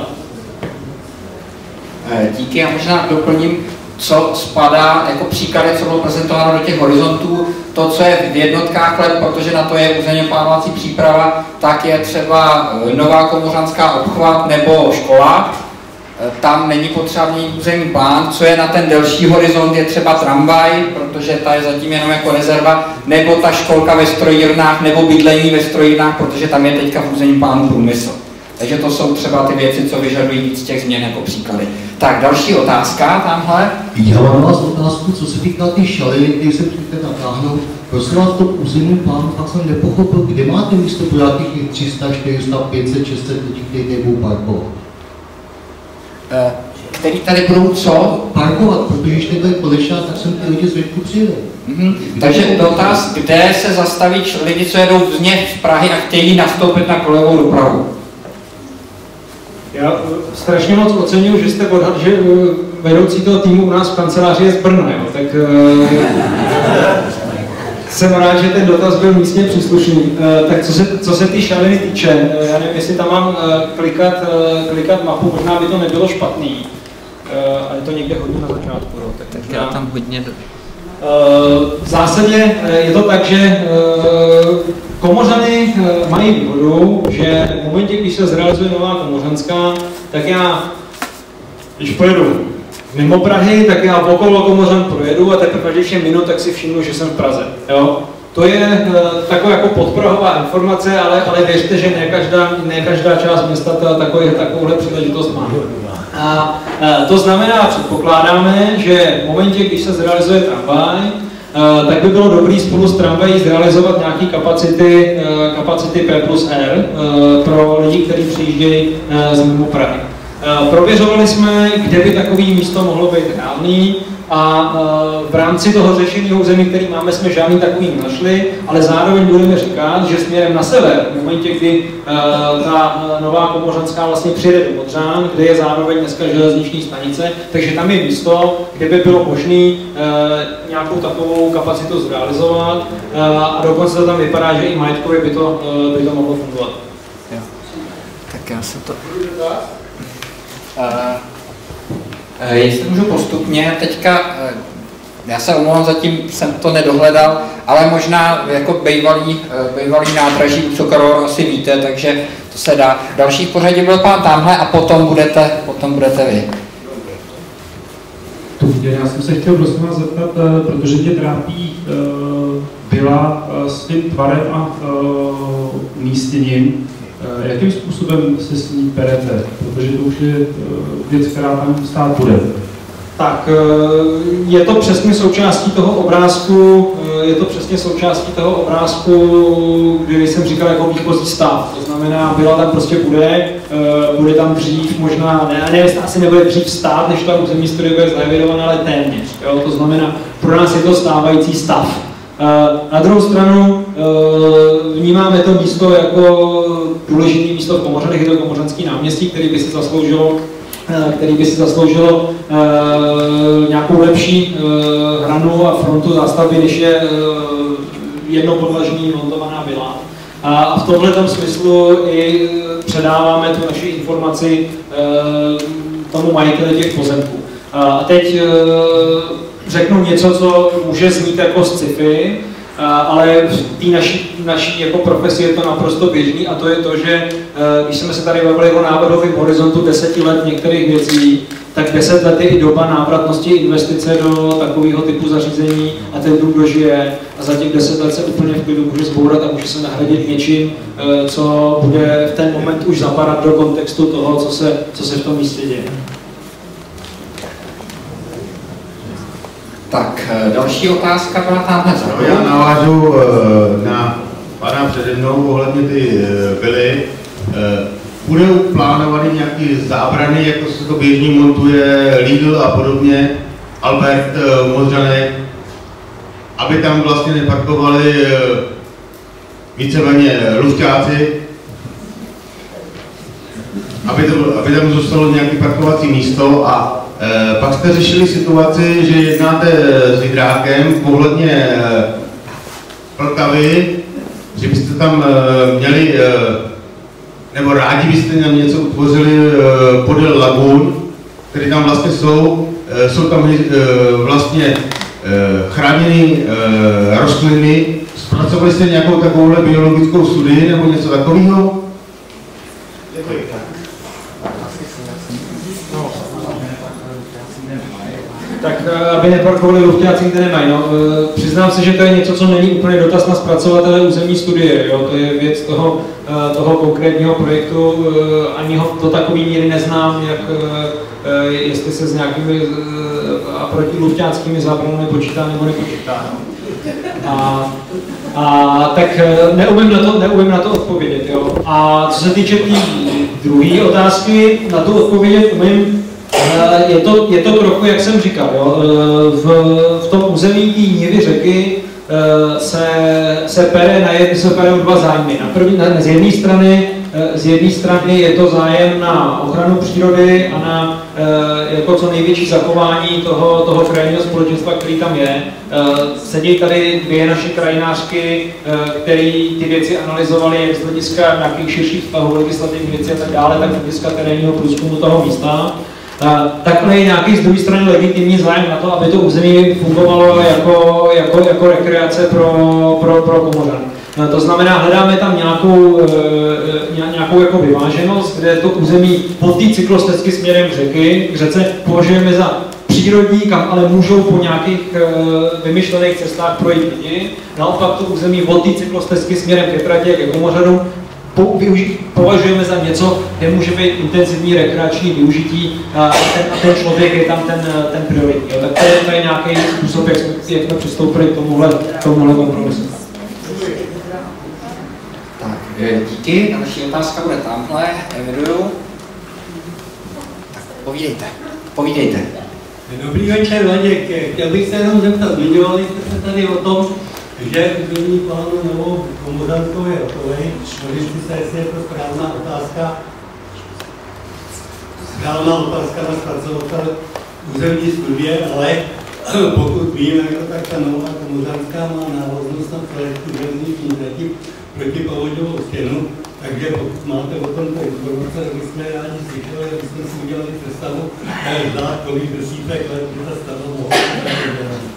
C: Díky, já možná doplním, co spadá jako příklady, co bylo prezentováno do těch horizontů. To, co je v jednotkách let, protože na to je územně plánovací příprava, tak je třeba Nová Komořanská obchvat nebo škola. Tam není potřebný územní plán. Co je na ten delší horizont, je třeba tramvaj, protože ta je zatím jenom jako rezerva, nebo ta školka ve strojírnách, nebo bydlení ve strojírnách, protože tam je teďka v územním plánu průmysl. Takže to jsou třeba ty věci, co vyžadují víc těch změn jako příklady. Tak, další otázka tamhle.
E: Já mám na vás otázku, co se týká ty šaliny, který jsem chtěl natáhnout. Prosím vás, to územní plánu, tak jsem nepochopil, kde máte místo pro nějakých tři sta, čtyři sta, pět set, šest set lidí, kteří nebudou parkovat?
C: Který tady budou co?
E: Parkovat, protože když tady konečná, tak jsem ty lidi zvětku přijel.
C: Mm-hmm. Takže dotaz, kde se zastaví lidi, co jedou z Prahy a chtějí nastoupit na kolejovou dopravu?
D: Já strašně moc oceňuji, že jste odhadl, že vedoucí toho týmu u nás v kanceláři je z Brna, jo? Tak uh, jsem rád, že ten dotaz byl místně příslušný. Uh, tak co se, co se ty šaliny týče, uh, já nevím, jestli tam mám uh, klikat, uh, klikat mapu, možná by to nebylo špatný, uh, ale je to někde hodně na začátku. No? Tak,
C: tak já tam hodně...
D: Uh, v zásadě je to tak, že uh, Komořany mají výhodu, že v momentě, když se zrealizuje Nová Komořanská, tak já, když pojedu mimo Prahy, tak já okolo Komořan projedu a teprve, když je minut, tak si všimnu, že jsem v Praze. Jo? To je uh, taková jako podprahová informace, ale, ale věřte, že ne každá, ne každá část města takový, takovouhle příležitost má. A uh, to znamená, předpokládáme, že v momentě, když se zrealizuje tramvaj, Uh, tak by bylo dobré spolu s tramvají zrealizovat nějaké kapacity, uh, kapacity P plus R uh, pro lidi, kteří přijíždějí uh, z mimo Prahy. Uh, prověřovali jsme, kde by takové místo mohlo být reálný a uh, v rámci toho řešení území, který máme, jsme žádný takový našli, ale zároveň budeme říkat, že směrem na sever, v momentě, kdy uh, ta uh, Nová Komořanská vlastně přijede do Modřán, kde je zároveň dneska železniční stanice, takže tam je místo, kde by bylo možné uh, nějakou takovou kapacitu zrealizovat uh, a dokonce to tam vypadá, že i majetkově by to, uh, by to mohlo fungovat.
C: Jo. Tak já se to... Uh, Jestli můžu postupně, teďka, já se omlouvám, zatím jsem to nedohledal, ale možná jako bývalý, bývalý nádraží u Cukrovaru asi víte, takže to se dá. Další v pořadí byl pán tamhle a potom budete, potom budete vy.
G: Já jsem se chtěl prosím vás zeptat, protože mě trápí vila s tím tvarem a umístěním. Jakým způsobem se s ní perete? Protože to už je věc, která tam stát bude.
D: Tak je to přesně součástí toho obrázku, je to přesně součástí toho obrázku, kdy jsem říkal jako výchozí stav. To znamená, byla tam prostě bude, bude tam dřív možná, ne, ne asi nebude dřív stát, než ta územní studie bude zaevidovaná, ale téměř. Jo? To znamená, pro nás je to stávající stav. Na druhou stranu vnímáme to místo jako důležité místo v Komořanech, je to Komořanský náměstí, který by si zasloužilo který by si zasloužilo uh, nějakou lepší uh, hranu a frontu zástavby, než je uh, jednopodlažní montovaná vila. A, a v tomhle smyslu i předáváme tu naši informaci uh, tomu majiteli těch pozemků. Uh, a teď uh, řeknu něco, co může znít jako sci-fi, Uh, ale v té naší, naší jako profesi je to naprosto běžný a to je to, že uh, když jsme se tady bavili o návodovém horizontu deseti let některých věcí, tak deset let je i doba návratnosti investice do takového typu zařízení a ten dům dožije a za těch deset let se úplně v klidu může zbourat a může se nahradit něčím, uh, co bude v ten moment už zapadat do kontextu toho, co se, co se v tom místě děje.
C: Tak, další otázka byla tamhle za.
H: No, já navážu na pana přede mnou ohledně ty vily. Budou plánovány nějaké zábrany, jako se to běžně montuje Lidl a podobně, Albert, Modřanek, aby tam vlastně neparkovali víceméně lufťáci, aby, to, aby tam zůstalo nějaké parkovací místo a e, pak jste řešili situaci, že jednáte s hydrákem ohledně e, Vltavy, že byste tam e, měli, e, nebo rádi byste nám něco utvořili e, podél lagun, které tam vlastně jsou, e, jsou tam e, vlastně e, chráněné e, rostliny. Zpracovali jste nějakou takovouhle biologickou studii nebo něco takového? Děkuji.
D: Tak aby neparkovali lufťáci, kde nemají. No, přiznám se, že to je něco, co není úplně dotaz na zpracovatele územní studie. Jo? To je věc toho, toho konkrétního projektu. Ani ho do takové míry neznám, jak, jestli se s nějakými a proti lufťáckými zábranami počítá nebo nepočítá. No. A, a tak neumím na to, neumím na to odpovědět. Jo? A co se týče té druhé otázky, na to odpovědět umím. Je to, je to trochu, jak jsem říkal, jo? V, v tom území té nivy řeky se, se pere na jedny, se pere dva zájmy. Na první, na, z jedné strany, z jedné strany je to zájem na ochranu přírody a na jako co největší zachování toho, toho krajinného společenstva, který tam je. Sedí tady dvě naše krajinářky, které ty věci analyzovaly jak z hlediska nějakých širších vztahů, legislativních věcí a tak dále, tak z hlediska terénního průzkumu toho místa. Takhle je nějaký z druhé strany legitimní zájem na to, aby to území fungovalo jako, jako, jako rekreace pro, pro, pro Komořany. To znamená, hledáme tam nějakou, nějakou jako vyváženost, kde to území pod té cyklostezky směrem k řeky, k řece považujeme za přírodní, kam ale můžou po nějakých vymyšlených cestách projít lidi. Naopak to území od té cyklostezky směrem ke Tratě, ke Komořanům Po, využít, považujeme za něco, kde může být intenzivní rekreační využití a ten, a ten člověk je tam ten, ten prioritní. Jo. Tak to je, to je nějaký způsob, jak jsme, jak jsme přistoupili k tomuhle, tomuhle kompromisu.
C: Tak, díky. Další otázka bude tamhle. Eviduju. Tak, povídejte. Povídejte.
I: Dobrý večer, Vaděk. Chtěl bych se jenom zeptat, zmiňovali jste se tady o tom, že územní plánu novou Komořanskou je hotový. Můžete se, jestli je to správná otázka. Správná otázka na zpracovatel územní studie, ale pokud vím, tak ta nová Komořanská má návaznost na projektu železniční trati protipovodňovou stěnu. Takže pokud máte o tomto informace, tak bychom rádi slyšeli, aby jsme si udělali představu, za kolik desítek let by ta stavba mohla být.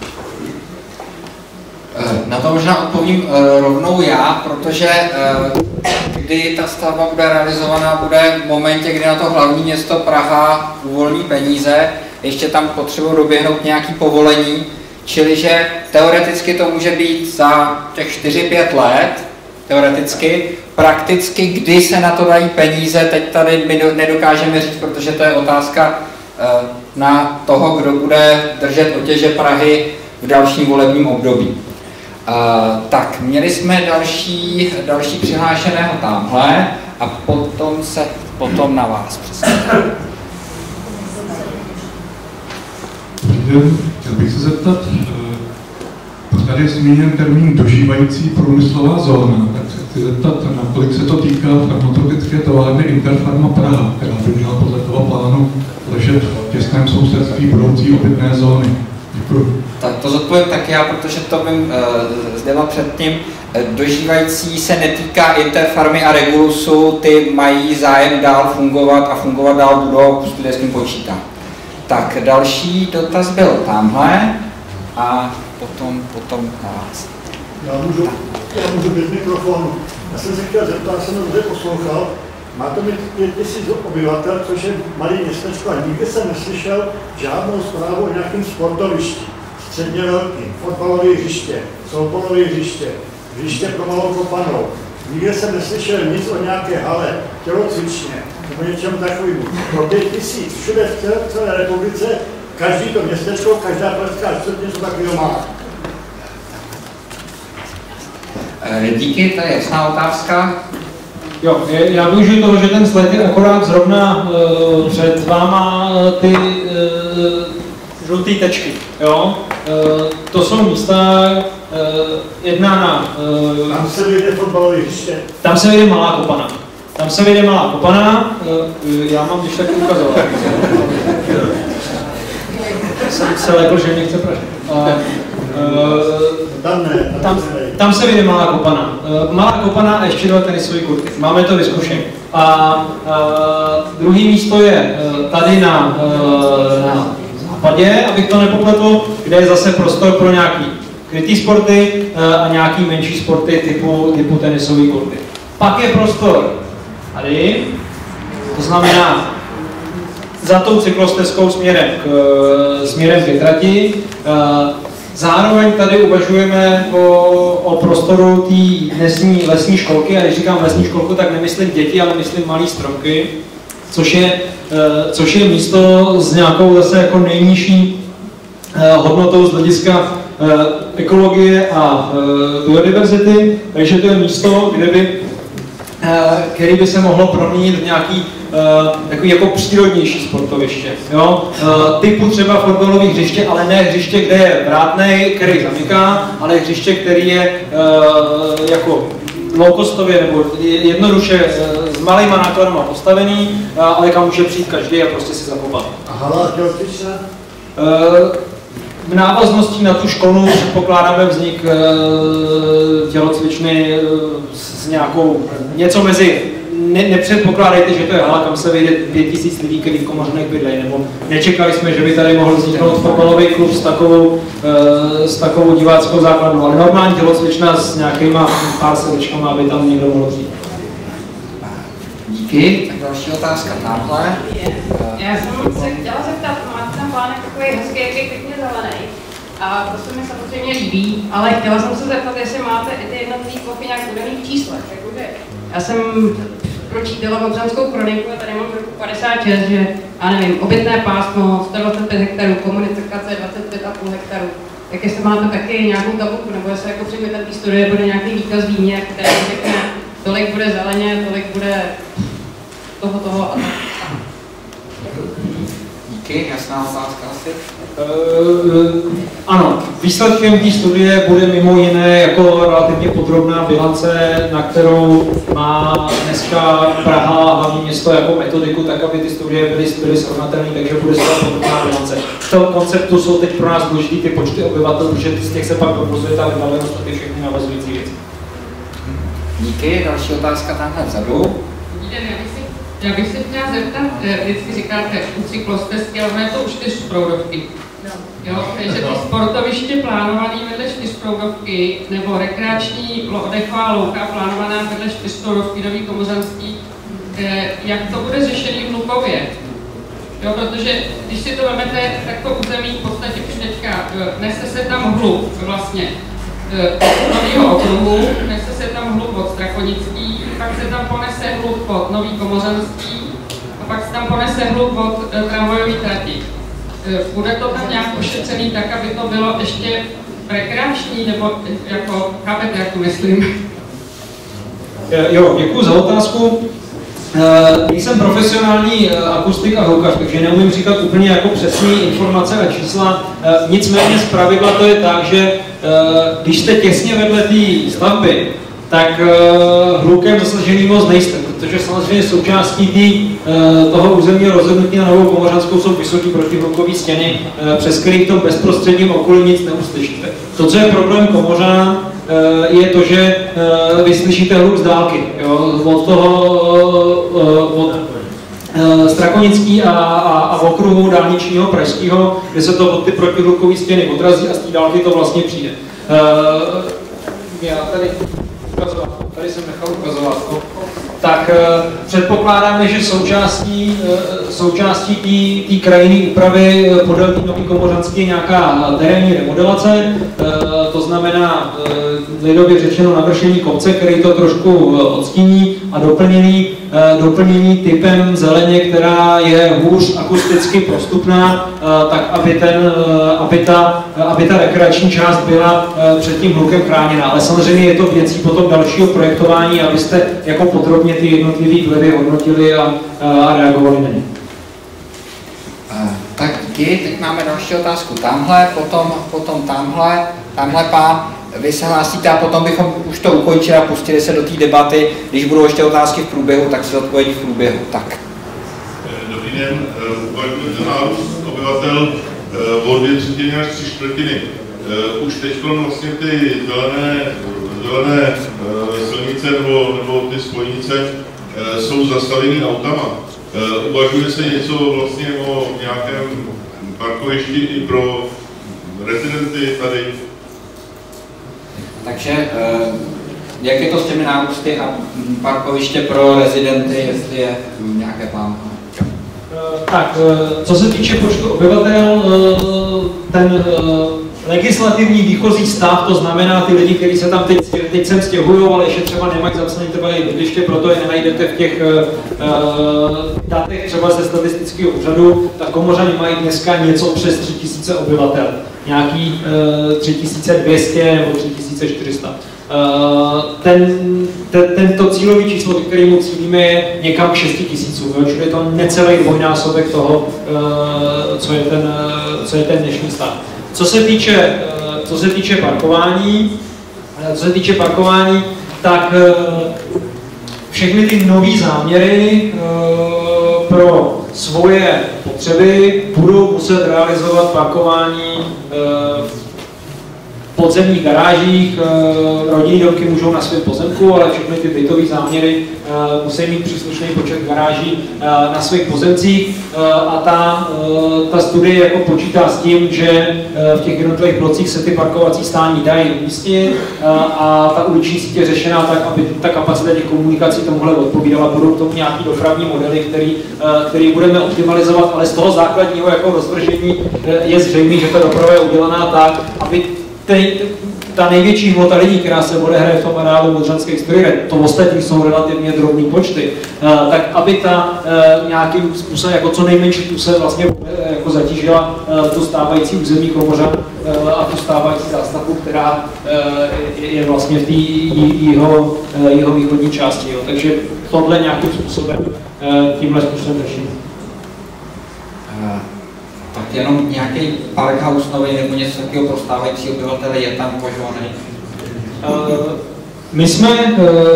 C: Na to možná odpovím uh, rovnou já, protože uh, kdy ta stavba bude realizovaná, bude v momentě, kdy na to hlavní město Praha uvolní peníze, ještě tam potřebují doběhnout nějaké povolení, čili že teoreticky to může být za těch čtyři pět let, teoreticky, prakticky, kdy se na to dají peníze, teď tady my nedokážeme říct, protože to je otázka uh, na toho, kdo bude držet otěže Prahy v dalším volebním období. Uh, tak, měli jsme další, další přihlášeného tamhle a potom se potom na vás přesně.
J: Chtěl bych se zeptat, tady je zmíněn termín dožívající průmyslová zóna, tak se chci zeptat, nakolik se to týká farmaceutické továrny Interpharma Praha, která by měla podle toho plánu ležet v těsném sousedství budoucí obytné zóny. Děkuji.
C: Tak to zodpovím tak já, protože to vím uh, zde předtím. Dožívající se netýká Interfarmy a Regulusu, ty mají zájem dál fungovat a fungovat dál budou, studie s tím počítá. Tak další dotaz byl tamhle a potom, potom na vás.
K: Já můžu, já můžu bez mikrofonu. Já jsem se chtěl zeptat, jsem dobře poslouchal. Má to mít pět tisíc obyvatel, což je malý městečko, a nikdy jsem neslyšel žádnou zprávu o nějakém sportovišti. Středně velkým, fotbalové hřiště, softballové hřiště, hřiště pro malou kopanou. Nikde jsem neslyšel nic o nějaké hale, tělocvičně, nebo něčem takovým. Pro pět tisíc, všude v celé, celé republice, každý to městečko, každá pražská čtvrt něco takového má.
C: Díky, to je jasná otázka.
D: Jo, já využiju toho, že ten slide je akorát zrovna uh, před váma ty uh, žluté tečky. Jo? Uh, to jsou místa, uh, jedna na... Uh,
K: tam se vyjde fotbalové hřiště.
D: Tam se vyjde Malá Kopana. Tam se vyjde Malá Kopana, uh, já mám když tak ukazovat. Jsem se lekl, že mě chce Pražit. Uh, uh,
K: tam, ne, tam,
D: tam, tam se vyjde Malá Kopana. Uh, Malá Kopana a ještě dva tenisové kurty. Máme to vyzkušené. A uh, druhý místo je uh, tady na, uh, na západě, abych to nepopletl, kde je zase prostor pro nějaký krytý sporty uh, a nějaký menší sporty typu, typu tenisové kurty. Pak je prostor tady, to znamená za tou cyklostezkou směrem k, směrem ke trati. Zároveň tady uvažujeme o, o prostoru té lesní, lesní školky, a když říkám lesní školku, tak nemyslím děti, ale myslím malé stromky, což je, což je místo s nějakou zase jako nejnižší hodnotou z hlediska ekologie a biodiverzity, takže to je místo, kde by, který by se mohlo proměnit v nějaký Uh, takový jako přírodnější sportoviště, jo? Uh, typu třeba fotbalové hřiště, ale ne hřiště, kde je vrátnej, který zamyká, ale hřiště, který je uh, jako low-costově nebo jednoduše uh, s malýma nákladama postavený, uh, ale kam může přijít každý a prostě si zakopat.
K: A hala tělocvičná?
D: Uh, v návaznosti na tu školu předpokládáme vznik uh, tělocvičny uh, s nějakou, něco mezi. Ne, nepředpokládejte, že to je hala, kam se vejde pět tisíc lidí, kteří v Komořanech bydlejí, nebo nečekali jsme, že by tady mohl vzniknout fotbalový klub s takovou, e, s takovou diváckou základnou, ale normální tělocvična s nějakýma pár sedličkama, aby tam někdo mohl přijít.
C: Díky, tak další otázka tamhle.
F: Já jsem se chtěla zeptat, máte tam plánek takový hezký, jak je pěkně zelený. A to se mi samozřejmě líbí, ale chtěla jsem se zeptat, jestli máte i ty jednotlivé plochy nějak udaný v číslech. Jakože já jsem pročítala občanskou kroniku a tady mám roku padesát šest, že, já nevím, obytné pásmo sto dvacet pět hektarů, komunikace dvacet pět a půl hektarů. Tak jestli máte taky nějakou tabulku, nebo jestli jako předmětem té studie bude nějaký výkaz výměr, který řekne, tolik bude zeleně, tolik bude toho, toho a tak.
C: Díky, jasná otázka asi.
D: Uh, ano, výsledkem té studie bude mimo jiné jako relativně podrobná bilance, na kterou má dneska Praha, hlavní město, jako metodiku, tak aby ty studie byly, byly srovnatelné, takže bude z toho podrobná bilance. V tom konceptu jsou teď pro nás důležitý ty počty obyvatel, protože z těch se pak provozuje ta vybavenost a ty všechny navazující věci.
C: Díky, další otázka tamhle vzadu.
F: Já bych se chtěla zeptat, vždycky říkáte u cyklostezky, ale je to už čtyřproudovky. Jo, takže ty sportoviště plánované vedle čtyřproudovky nebo rekreační oddechová louka plánovaná vedle čtyřproudovky Nový Komořanský, jak to bude řešený v Hlukově? Jo, protože když si to vezmete, tak to území v podstatě už teďka nese se tam hluk vlastně od Nového Okruhu, nese se tam hluk od Strakonický, pak se tam ponese hluk od Nový Komořanský a pak se tam ponese hluk od tramvajové trati. Bude to tam nějak ošetřený tak, aby to bylo ještě rekreační, nebo jako, chápete, jak to myslím?
D: Jo, děkuji za otázku. Nejsem profesionální akustik a hlukař, takže neumím říkat úplně jako přesné informace a čísla. Nicméně zpravidla to je tak, že když jste těsně vedle té stavby, tak hlukem zasažený moc nejste, protože samozřejmě součástí tý, toho územního rozhodnutí na Novou Komořanskou jsou vysoké protihlukové stěny, přes který v tom bezprostředním okolí nic neuslyšíte. To, co je problém Komořan, je to, že vy slyšíte hluk z dálky, jo? Od toho, od Strakonický a, a, a okruhu dálničního pražského, kde se to od ty protihlukové stěny odrazí a z té dálky to vlastně přijde. Já tady ukazovat, tady jsem nechal ukazovat. Tak předpokládáme, že součástí, součástí té krajinné úpravy podél té Nový Komořanské je nějaká terénní remodelace, to znamená lidově řečeno navršení kopce, který to trošku odstíní a doplněný, doplnění typem zeleně, která je hůř akusticky prostupná, tak aby, ten, aby, ta, aby ta rekreační část byla před tím hlukem chráněna. Ale samozřejmě je to věcí potom dalšího projektování, abyste jako podrobně ty jednotlivé vlivy hodnotili a, a reagovali na ně.
C: Tak díky, teď máme další otázku tamhle, potom, potom tamhle, tamhle pán. Vy se hlásíte a potom bychom už to ukončili a pustili se do té debaty. Když budou ještě otázky v průběhu, tak se odpovědí v průběhu. Tak.
L: Dobrý den, uvažujete nárůst obyvatel o dvě třetiny až tři čtvrtiny. Už teď vlastně ty zelené, zelené silnice nebo, nebo ty spojnice jsou zastavený autama. Uvažuje se něco vlastně o nějakém parkovišti i pro rezidenty tady?
C: Takže jak je to s těmi nárůsty a parkoviště pro rezidenty, jestli je nějaké plány?
D: Tak, co se týče počtu obyvatel, ten legislativní výchozí stav, to znamená ty lidi, kteří se tam teď, teď sem stěhují, ale ještě třeba nemají zapsaný trvalé bydliště, proto je nenajdete v těch uh, datech třeba ze statistického úřadu, tak Komořani mají dneska něco přes tři tisíce obyvatel, nějaký uh, tři tisíce dvě stě nebo tři tisíce čtyři sta. Uh, ten, ten, tento cílový číslo, kterému cílíme, je někam k šesti tisícům, čili je to necelý dvojnásobek toho, uh, co je ten, uh, co je ten dnešní stav. Co se týče, co se týče parkování, co se týče parkování, tak všechny ty nové záměry pro svoje potřeby budou muset realizovat parkování v podzemních garážích, rodinné domky můžou na svém pozemku, ale všechny ty bytové záměry musí mít příslušný počet garáží na svých pozemcích a ta, ta studie jako počítá s tím, že v těch jednotlivých blocích se ty parkovací stání dají umístit a ta uliční sítě je řešená tak, aby ta kapacita těch komunikací tomuhle odpovídala. Budou k tomu nějaký dopravní modely, který, který budeme optimalizovat, ale z toho základního jako rozvržení je zřejmé, že ta doprava je udělaná tak, aby Tej, ta největší hmota lidí, která se odehraje v tom areálu modřanské historie, to ostatní jsou relativně drobné počty, uh, tak aby ta uh, nějakým způsobem, jako co nejmenší způsobem vlastně uh, jako zatížila uh, tu stávající území Komořan uh, a tu stávající zástavbu, která uh, je, je vlastně v té jeho, uh, jeho východní části. Jo. Takže tohle nějakým způsobem uh, tímhle způsobem řešíme.
C: Uh. Tak jenom nějaký parkhouse nový nebo něco takového pro stávající obyvatele je tam požovaný?
D: Uh, my jsme uh,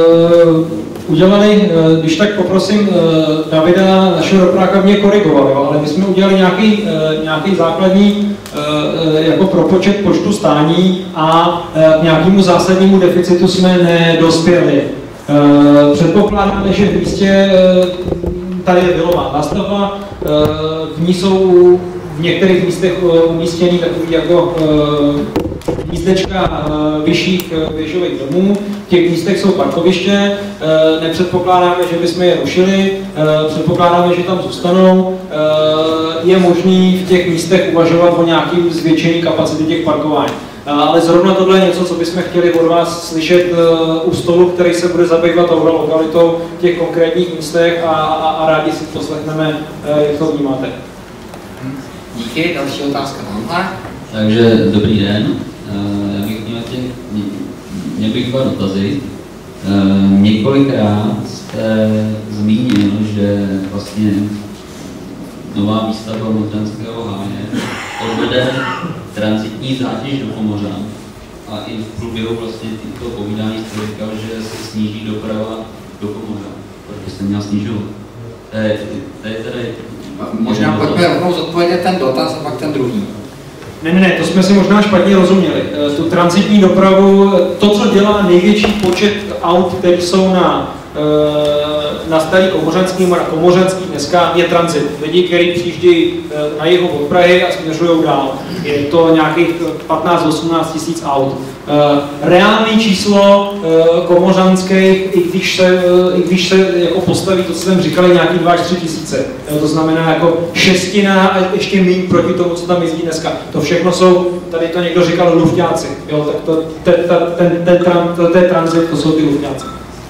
D: udělali, uh, když tak poprosím uh, Davida, našeho dopráka, mě korigoval, jo, ale my jsme udělali nějaký, uh, nějaký základní uh, jako propočet počtu stání a uh, k nějakému zásadnímu deficitu jsme nedospěli. Předpokládáme, že v místě tady je vilová nástavba, v ní jsou v některých místech umístěný takový jako místečka vyšších věžových domů. V těch místech jsou parkoviště, nepředpokládáme, že bychom je rušili, předpokládáme, že tam zůstanou. Je možný v těch místech uvažovat o nějakým zvětšení kapacity těch parkování. Ale zrovna tohle je něco, co bychom chtěli od vás slyšet u stolu, který se bude zabývat touhle lokalitou v těch konkrétních místech a, a, a rádi si poslechneme, jak to vnímáte.
C: Díky, další otázka tamhle.
M: Takže dobrý den, já bych měl, tě, měl bych dva dotazy. Několikrát jste zmínil, že vlastně nová výstavba Modranského háje odvede tranzitní zátěž do Komořan. A i v průběhu vlastně těchto povídání jste říkal, že se sníží doprava do Komořan. Proč byste měl snižovat? To je, to je tedy...
C: Možná pojďme rovnou zodpovědět ten dotaz a pak ten druhý.
D: Ne, ne, ne, to jsme si možná špatně rozuměli. Tu tranzitní dopravu, to, co dělá největší počet aut, které jsou na, na Starý Komořanským a na Komořanský dneska, je tranzit. Lidi, kteří přijíždějí na jihu od Prahy a směřují dál. Je to nějakých patnáct až osmnáct tisíc aut. Reálné číslo komořanských, i když se, i když se jako postaví, to, co jsem říkal, nějaký dva až tři tisíce. To znamená jako šestina a ještě méně proti tomu, co tam jezdí dneska. To všechno jsou, tady to někdo říkal, lufťáci. Jo, tak to, ten, ten, ten, ten, ten tranzit, to jsou ty lufťáci.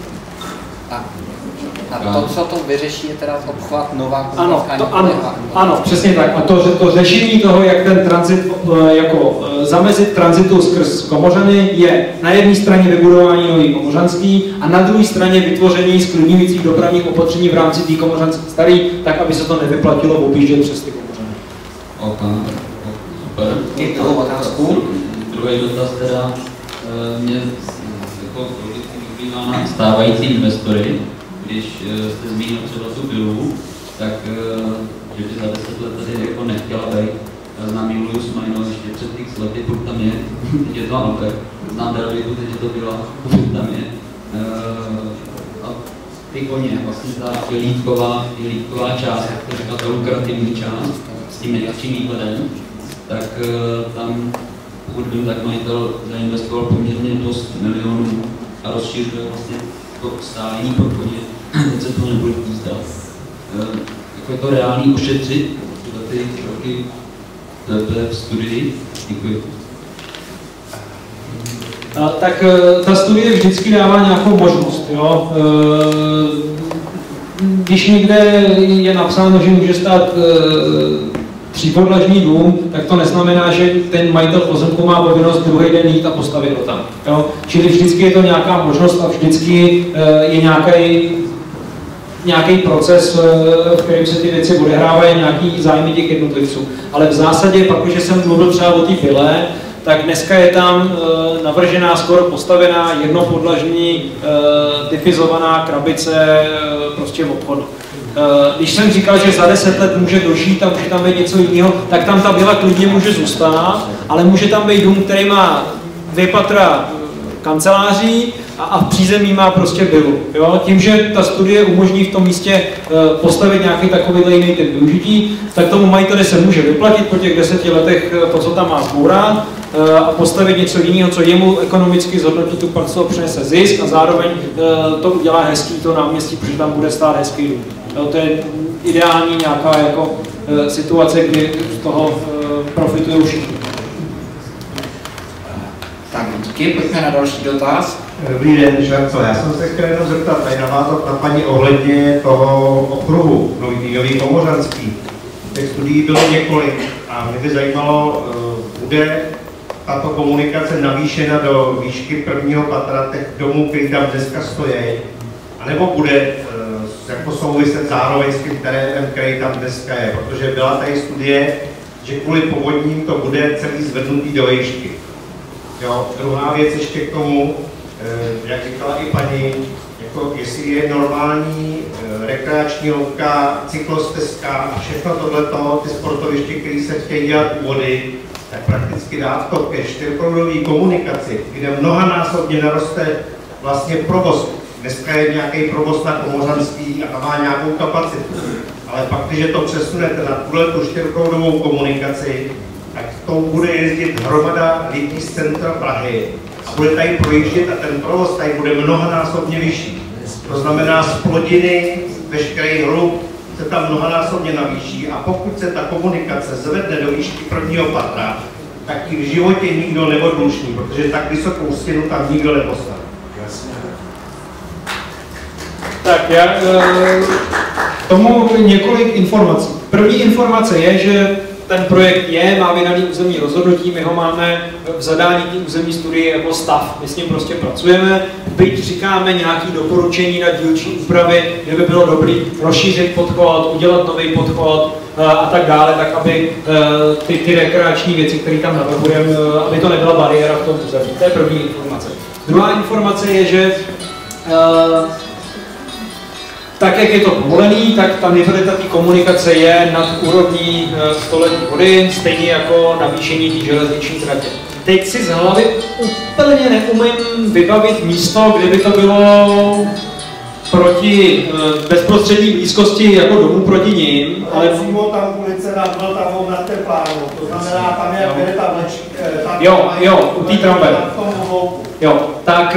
C: A to, co to vyřeší, je teda obchvat Nová
D: ano, to, ano, ano, přesně tak. A to, to řešení toho, jak ten tranzit, jako zamezit tranzitu skrz Komořany, je na jedné straně vybudování nový Komořanský a na druhé straně vytvoření sklidňujících dopravních opatření v rámci té Komořanské starý, tak aby se to nevyplatilo objíždět přes ty Komořany.
M: Ok, super.
C: I druhou otázku.
M: Druhý dotaz teda mě jako vyplývá na stávající investory. Když jste zmínil třeba tu pilu, tak že by za deset let tady jako nechtěla být. Já znám Julius Majno ještě před x lety, pokud tam je, teď je to Alper. Znám Deravitu, teď je to Bila, pokud tam je. A ty koně, vlastně ta jelítková, jelítková část, jak to říká, ta lukrativní část, s tím nejlepším výkladem, tak tam, pokud vím, tak majitel zainvestoval poměrně dost milionů a rozšířuje vlastně to stálení pro koně. Teď se to nebude zdát. Jako je to reálný ušetřit za ty roky v studii? Děkuji.
D: A, tak ta studie vždycky dává nějakou možnost. Jo? Když někde je napsáno, že může stát třípodlažní dům, tak to neznamená, že ten majitel pozemku má povinnost druhý den jít a postavit ho tam. Jo? Čili vždycky je to nějaká možnost a vždycky je nějaký nějaký proces, v kterém se ty věci odehrávají, nějaký zájmy těch jednotlivců. Ale v zásadě, pak, když jsem mluvil třeba o té pile, tak dneska je tam navržená, skoro postavená, jednopodlažní, typizovaná krabice prostě v obchodu. Když jsem říkal, že za deset let může dožít a může tam být něco jiného, tak tam ta vila klidně může zůstat, ale může tam být dům, který má dvě patra kanceláří a, a v přízemí má prostě vilu. Jo? Tím, že ta studie umožní v tom místě postavit nějaký takový jiný typ využití, tak tomu majiteli se může vyplatit po těch deseti letech to, co tam má zbourat, a postavit něco jiného, co jemu ekonomicky zhodnotí tu parcelu, přinese zisk a zároveň to udělá hezký to náměstí, protože tam bude stát hezký dům. Jo, to je ideální nějaká jako situace, kdy z toho profitují všichni.
C: Tak díky, pojďme na další dotaz.
N: Dobrý den, Švarco. Já jsem se chtěl jenom zeptat, tady navázat na paní ohledně toho okruhu, nový, nový Komořanský. Těch studií bylo několik a mě by zajímalo, bude tato komunikace navýšena do výšky prvního patra těch domů, který tam dneska stojí, anebo bude jako souviset zároveň s tím terénem, který tam dneska je, protože byla tady studie, že kvůli povodním to bude celý zvednutý do výšky. Jo, druhá věc ještě k tomu, jak říkala i paní, jako jestli je normální rekreační louka, cyklostezka a všechno tohleto, ty sportoviště, které se chtějí dělat u vody, tak prakticky dát to ke čtyřproudové komunikaci, kde mnohanásobně naroste vlastně provoz dneska je nějaký provoz na Komořanský a tam má nějakou kapacitu. Ale pak, když to přesunete na tuhle tu čtyřproudovou komunikaci, tak to bude jezdit hromada lidí z centra Prahy a bude tady projíždět a ten provoz tady bude mnohonásobně vyšší. To znamená, z plodiny, veškerý hluk se tam mnohonásobně navýší a pokud se ta komunikace zvedne do výšky prvního patra, tak i v životě nikdo neodlušní, protože tak vysokou stěnu tam nikdo nepostaví.
D: Tak já k tomu několik informací. První informace je, že ten projekt je, má vydaný územní rozhodnutí, my ho máme v zadání té územní studie jako stav. My s ním prostě pracujeme, byť říkáme nějaké doporučení na dílčí úpravy, kde by bylo dobrý rozšířit podchod, udělat nový podchod a tak dále, tak aby ty, ty rekreační věci, které tam navrhujeme, aby to nebyla bariéra v tom území. To je první informace. Druhá informace je, že tak, jak je to povolený, tak ta nivelita té komunikace je nad úrovní stoletní vody, stejně jako navýšení té železniční tratě. Teď si z hlavy úplně neumím vybavit místo, kde by to bylo proti bezprostřední blízkosti jako domů proti ním.
N: Ale přímo tam ulice nad Vltavou nad Teplánou, to znamená, tam je, kde ta vlečka.
D: Jo, jo, u té tramvaje. Jo, tak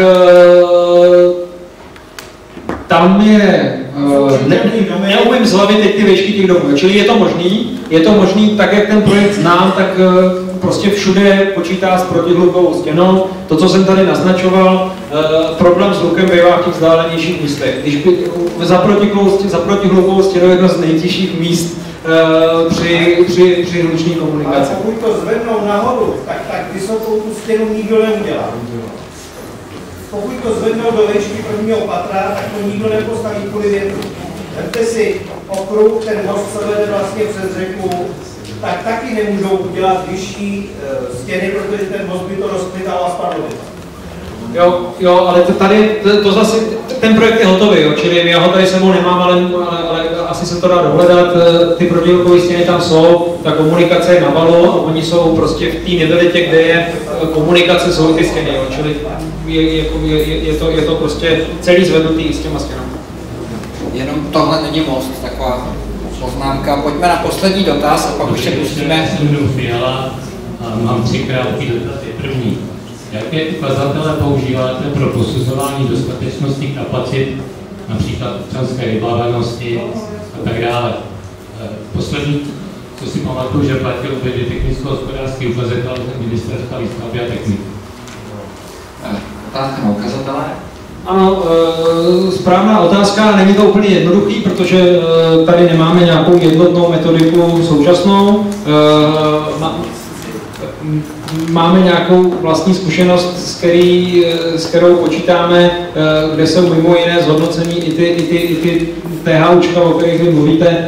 D: tam je, ne, neumím z hlavy teď ty výšky těch domů, čili je to možný, je to možný, tak jak ten projekt znám, tak prostě všude počítá s protihlukovou stěnou. To, co jsem tady naznačoval, problém s hlukem bývá v těch vzdálenějších místech. Když by za protihlukovou stěnou jedno z nejtěžších míst při, při, při hluční komunikaci.
N: Ale pokud to zvednou nahoru, tak tak vysokou tu stěnu nikdo neudělá. Pokud to zvednou do výšky prvního patra, tak to nikdo nepostaví kvůli větru. Vemte si okruh, ten most se vede vlastně přes řeku, tak taky nemůžou udělat vyšší e, stěny, protože ten most by to rozklital a spadl by.
D: Jo, jo, ale to tady, to, to zase, ten projekt je hotový, jo, čili já ho tady sebou nemám, ale, ale, ale asi se to dá dohledat, ty protihlukové stěny tam jsou, ta komunikace je na valu a oni jsou prostě v té nivelitě, kde je komunikace, jsou ty stěny, jo, čili je, je, je, je, to, je to prostě celý zvednutý s těma stěnami.
C: Jenom tohle není most, taková poznámka. Pojďme na poslední dotaz a pak už se pustíme.
O: Jsem Fiala a mám tři krátké dotazy. První. Jaké ukazatele používáte pro posuzování dostatečnosti kapacit, například občanské vybavenosti a tak dále? Poslední, co si pamatuju, že platil obě technicko-hospodářský ukazatel ministerstva výstavby a techniky.
C: Otázka na ukazatele?
D: Ano, e, správná otázka, není to úplně jednoduchý, protože e, tady nemáme nějakou jednotnou metodiku současnou. E, ma, máme nějakou vlastní zkušenost, s, který, s kterou počítáme, e, kde jsou mimo jiné zhodnocení i ty, i ty, i ty THUčka, o kterých vy mluvíte. E,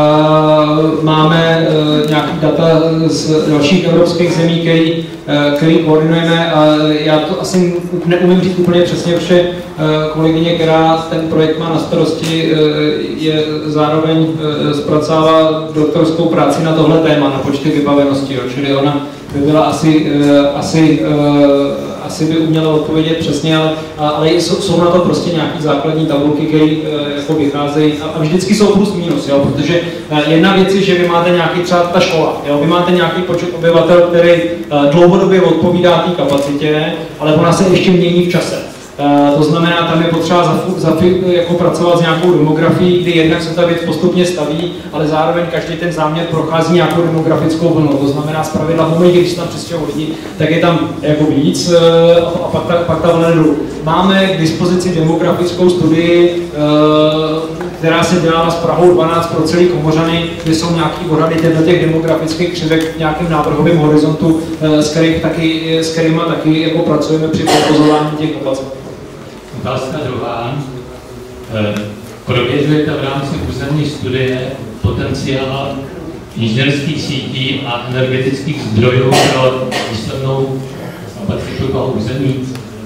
D: máme e, nějaký data z dalších evropských zemí, který, e, který koordinujeme. A já to asi neumím říct úplně přesně, protože kolegyně, která ten projekt má na starosti, je zároveň zpracává doktorskou práci na tohle téma, na počty vybavenosti, jo. Čili ona by byla asi, asi, asi by uměla odpovědět přesně, ale, ale jsou, jsou na to prostě nějaké základní tabulky, které jako vycházejí a vždycky jsou plus minus, jo, protože jedna věc je, že vy máte nějaký třeba ta škola, jo, vy máte nějaký počet obyvatel, který dlouhodobě odpovídá té kapacitě, ale ona se ještě mění v čase. Uh, to znamená, tam je potřeba za, za, jako pracovat s nějakou demografií, kdy jednak se ta věc postupně staví, ale zároveň každý ten záměr prochází nějakou demografickou vlnou. To znamená, zpravidla v momentě, když se tam přestěhují lidi, tak je tam jako víc uh, a pak ta, pak ta vlna jdu. Máme k dispozici demografickou studii, uh, která se dělala s Prahou dvanáct pro celý Komořany, kde jsou nějaký odhady těch demografických křivek v nějakém návrhovém horizontu, uh, s, kterých taky, s kterýma taky jako pracujeme při posuzování těch kapacit.
O: Otázka druhá. Prověřujete v rámci územní studie potenciál inženýrských sítí a energetických zdrojů pro výslednou kapacitu toho území?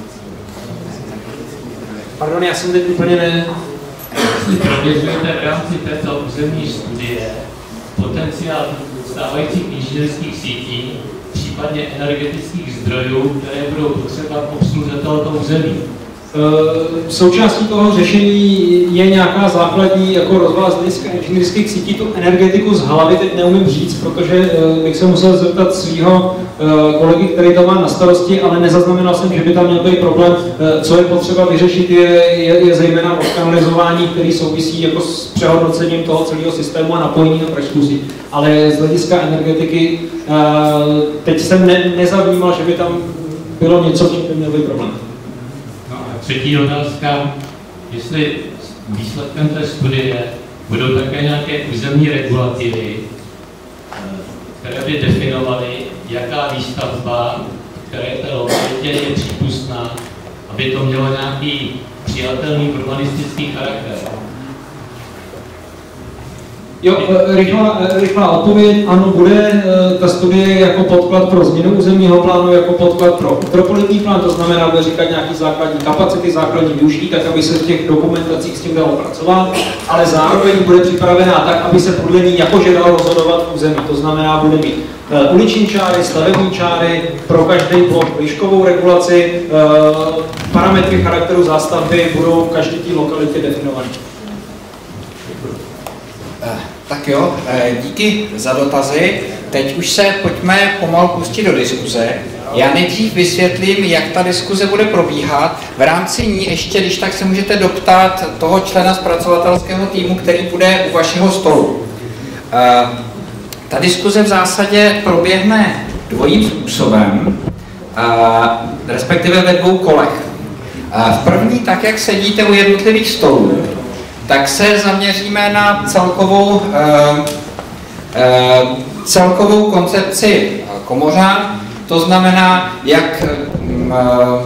D: Pardon, já jsem teď úplně ne...
O: Prověřujete v rámci této územní studie potenciál stávajících inženýrských sítí, případně energetických zdrojů, které budou potřeba k obsluze tohoto území.
D: Součástí toho řešení je nějaká základní jako rozvaz inženýrských sítí. Tu energetiku z hlavy teď neumím říct, protože bych se musel zeptat svého kolegy, který to má na starosti, ale nezaznamenal jsem, že by tam měl být problém. Co je potřeba vyřešit, je, je, je zejména odkanalizování, který souvisí jako s přehodnocením toho celého systému a napojení na pražskou síť. Ale z hlediska energetiky teď jsem ne, nezavnímal, že by tam bylo něco, v čem by měl být problém.
O: Třetí otázka, jestli výsledkem té studie budou také nějaké územní regulativy, které by definovaly, jaká výstavba, které té lokalitě je přípustná, aby to mělo nějaký přijatelný urbanistický charakter.
D: Jo, rychlá, rychlá odpověď, ano, bude ta studie jako podklad pro změnu územního plánu, jako podklad pro metropolitní plán, to znamená, bude říkat nějaký základní kapacity, základní využití, tak aby se v těch dokumentacích s tím dalo pracovat, ale zároveň bude připravená tak, aby se podle ní jakože dalo rozhodovat v území, to znamená, bude mít uliční čáry, stavební čáry, pro každý blok výškovou regulaci, parametry charakteru zástavby budou v každé té lokalitě definované.
C: Tak jo, díky za dotazy. Teď už se pojďme pomalu pustit do diskuze. Já nejdřív vysvětlím, jak ta diskuze bude probíhat. V rámci ní ještě, když tak se můžete doptat toho člena zpracovatelského týmu, který bude u vašeho stolu. Ta diskuze v zásadě proběhne dvojím způsobem, respektive ve dvou kolech. V první, tak jak sedíte u jednotlivých stolů, tak se zaměříme na celkovou, eh, eh, celkovou koncepci Komořan, to znamená, jak, eh,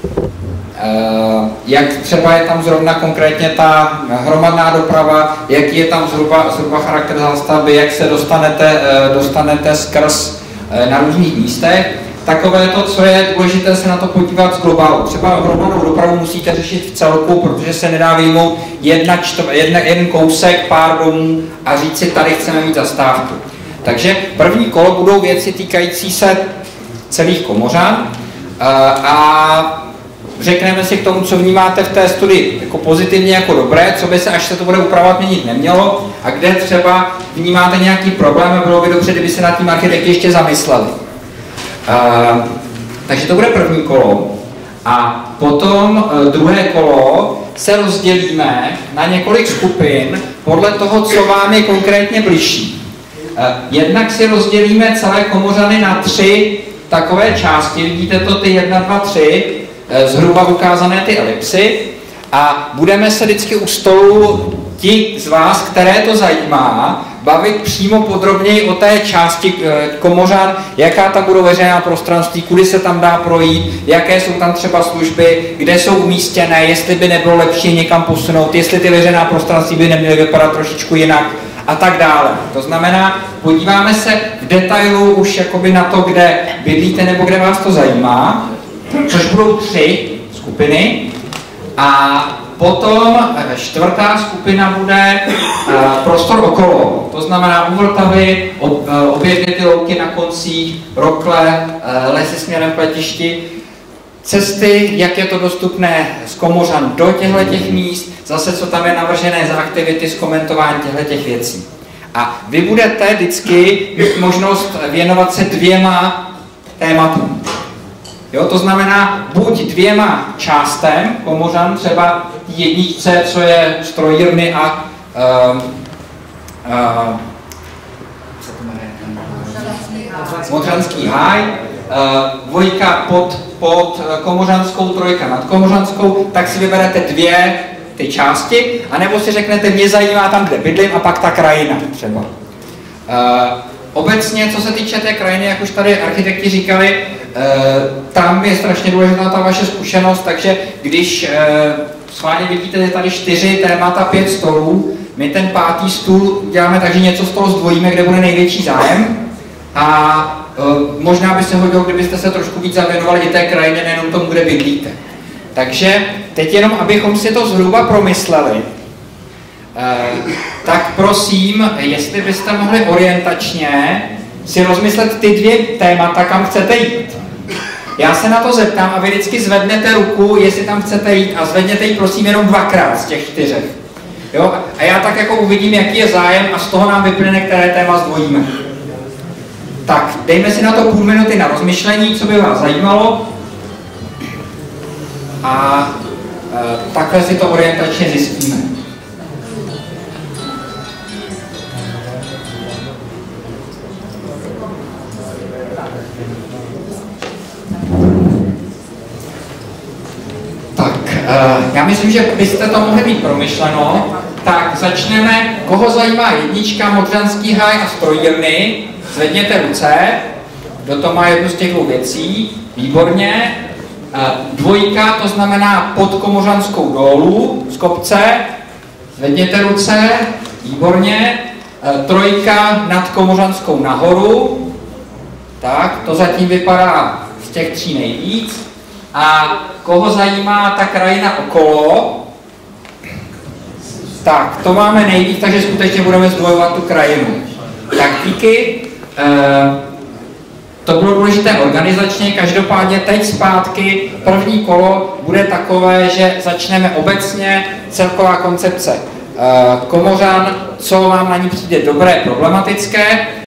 C: eh, jak třeba je tam zrovna konkrétně ta hromadná doprava, jaký je tam zhruba, zhruba charakter zástavby, jak se dostanete, eh, dostanete skrz eh, na různých místech. Takové to, co je důležité se na to podívat z globálu. Třeba hromadnou dopravu musíte řešit v celku, protože se nedá vyjmout jedna, jedna, jeden kousek, pár domů a říct si, tady chceme mít zastávku. Takže první kolo budou věci týkající se celých Komořan a řekneme si k tomu, co vnímáte v té studii jako pozitivně, jako dobré, co by se, až se to bude upravovat, měnit nemělo a kde třeba vnímáte nějaký problém a bylo by dobře, kdyby se nad tím architekti ještě zamysleli. Uh, takže to bude první kolo a potom uh, druhé kolo se rozdělíme na několik skupin podle toho, co vám je konkrétně bližší. Uh, jednak si rozdělíme celé Komořany na tři takové části, vidíte to ty jedna, dva, tři, uh, zhruba ukázané ty elipsy a budeme se vždycky u stolu ti z vás, které to zajímá, bavit přímo podrobněji o té části Komořan, jaká tam budou veřejná prostranství, kudy se tam dá projít, jaké jsou tam třeba služby, kde jsou umístěné, jestli by nebylo lepší někam posunout, jestli ty veřejná prostranství by neměly vypadat trošičku jinak a tak dále. To znamená, podíváme se v detailu už jakoby na to, kde bydlíte nebo kde vás to zajímá, což budou tři skupiny a potom čtvrtá skupina bude uh, prostor okolo, to znamená u Vltavy, ob, uh, objevně ty louky na koncích, rokle, uh, lesy směrem k letišti, cesty, jak je to dostupné z Komořan do těchto míst, zase co tam je navržené za aktivity, zkomentování těchto věcí. A vy budete vždycky mít možnost věnovat se dvěma tématům. Jo, to znamená buď dvěma částem Komořan, třeba jedničce, co je strojírny a uh, uh, Modřanský háj, uh, dvojka pod, pod Komořanskou, trojka nad Komořanskou, tak si vyberete dvě ty části, anebo si řeknete, mě zajímá tam, kde bydlím, a pak ta krajina třeba. Uh, obecně, co se týče té krajiny, jak už tady architekti říkali, uh, tam je strašně důležitá ta vaše zkušenost, takže když uh, schválně vidíte, že tady čtyři témata, pět stolů, my ten pátý stůl děláme tak, že něco z toho zdvojíme, kde bude největší zájem a uh, možná by se hodilo, kdybyste se trošku víc zavěnovali i té krajině, nejenom tomu, kde bydlíte. Takže teď jenom, abychom si to zhruba promysleli, uh, tak prosím, jestli byste mohli orientačně si rozmyslet ty dvě témata, kam chcete jít. Já se na to zeptám a vy vždycky zvednete ruku, jestli tam chcete jít a zvedněte ji prosím jenom dvakrát z těch čtyřech. Jo? A já tak jako uvidím, jaký je zájem a z toho nám vyplyne, které téma zdvojíme. Tak, dejme si na to půl minuty na rozmyšlení, co by vás zajímalo. A e, takhle si to orientačně zjistíme. Tak, e, já myslím, že byste to mohli mít promyšleno. Tak začneme, koho zajímá jednička, Modřanský háj a strojírny. Zvedněte ruce, kdo to má jednu z těch dvou věcí, výborně. Dvojka, to znamená pod Komořanskou dolů z kopce, zvedněte ruce, výborně. Trojka nad Komořanskou nahoru, tak, to zatím vypadá z těch tří nejvíc. A koho zajímá ta krajina okolo, tak, to máme nejvíc, takže skutečně budeme zdvojovat tu krajinu. Tak díky. E, to bylo důležité organizačně, každopádně teď zpátky první kolo bude takové, že začneme obecně celková koncepce e, Komořan, co vám na ní přijde dobré, problematické.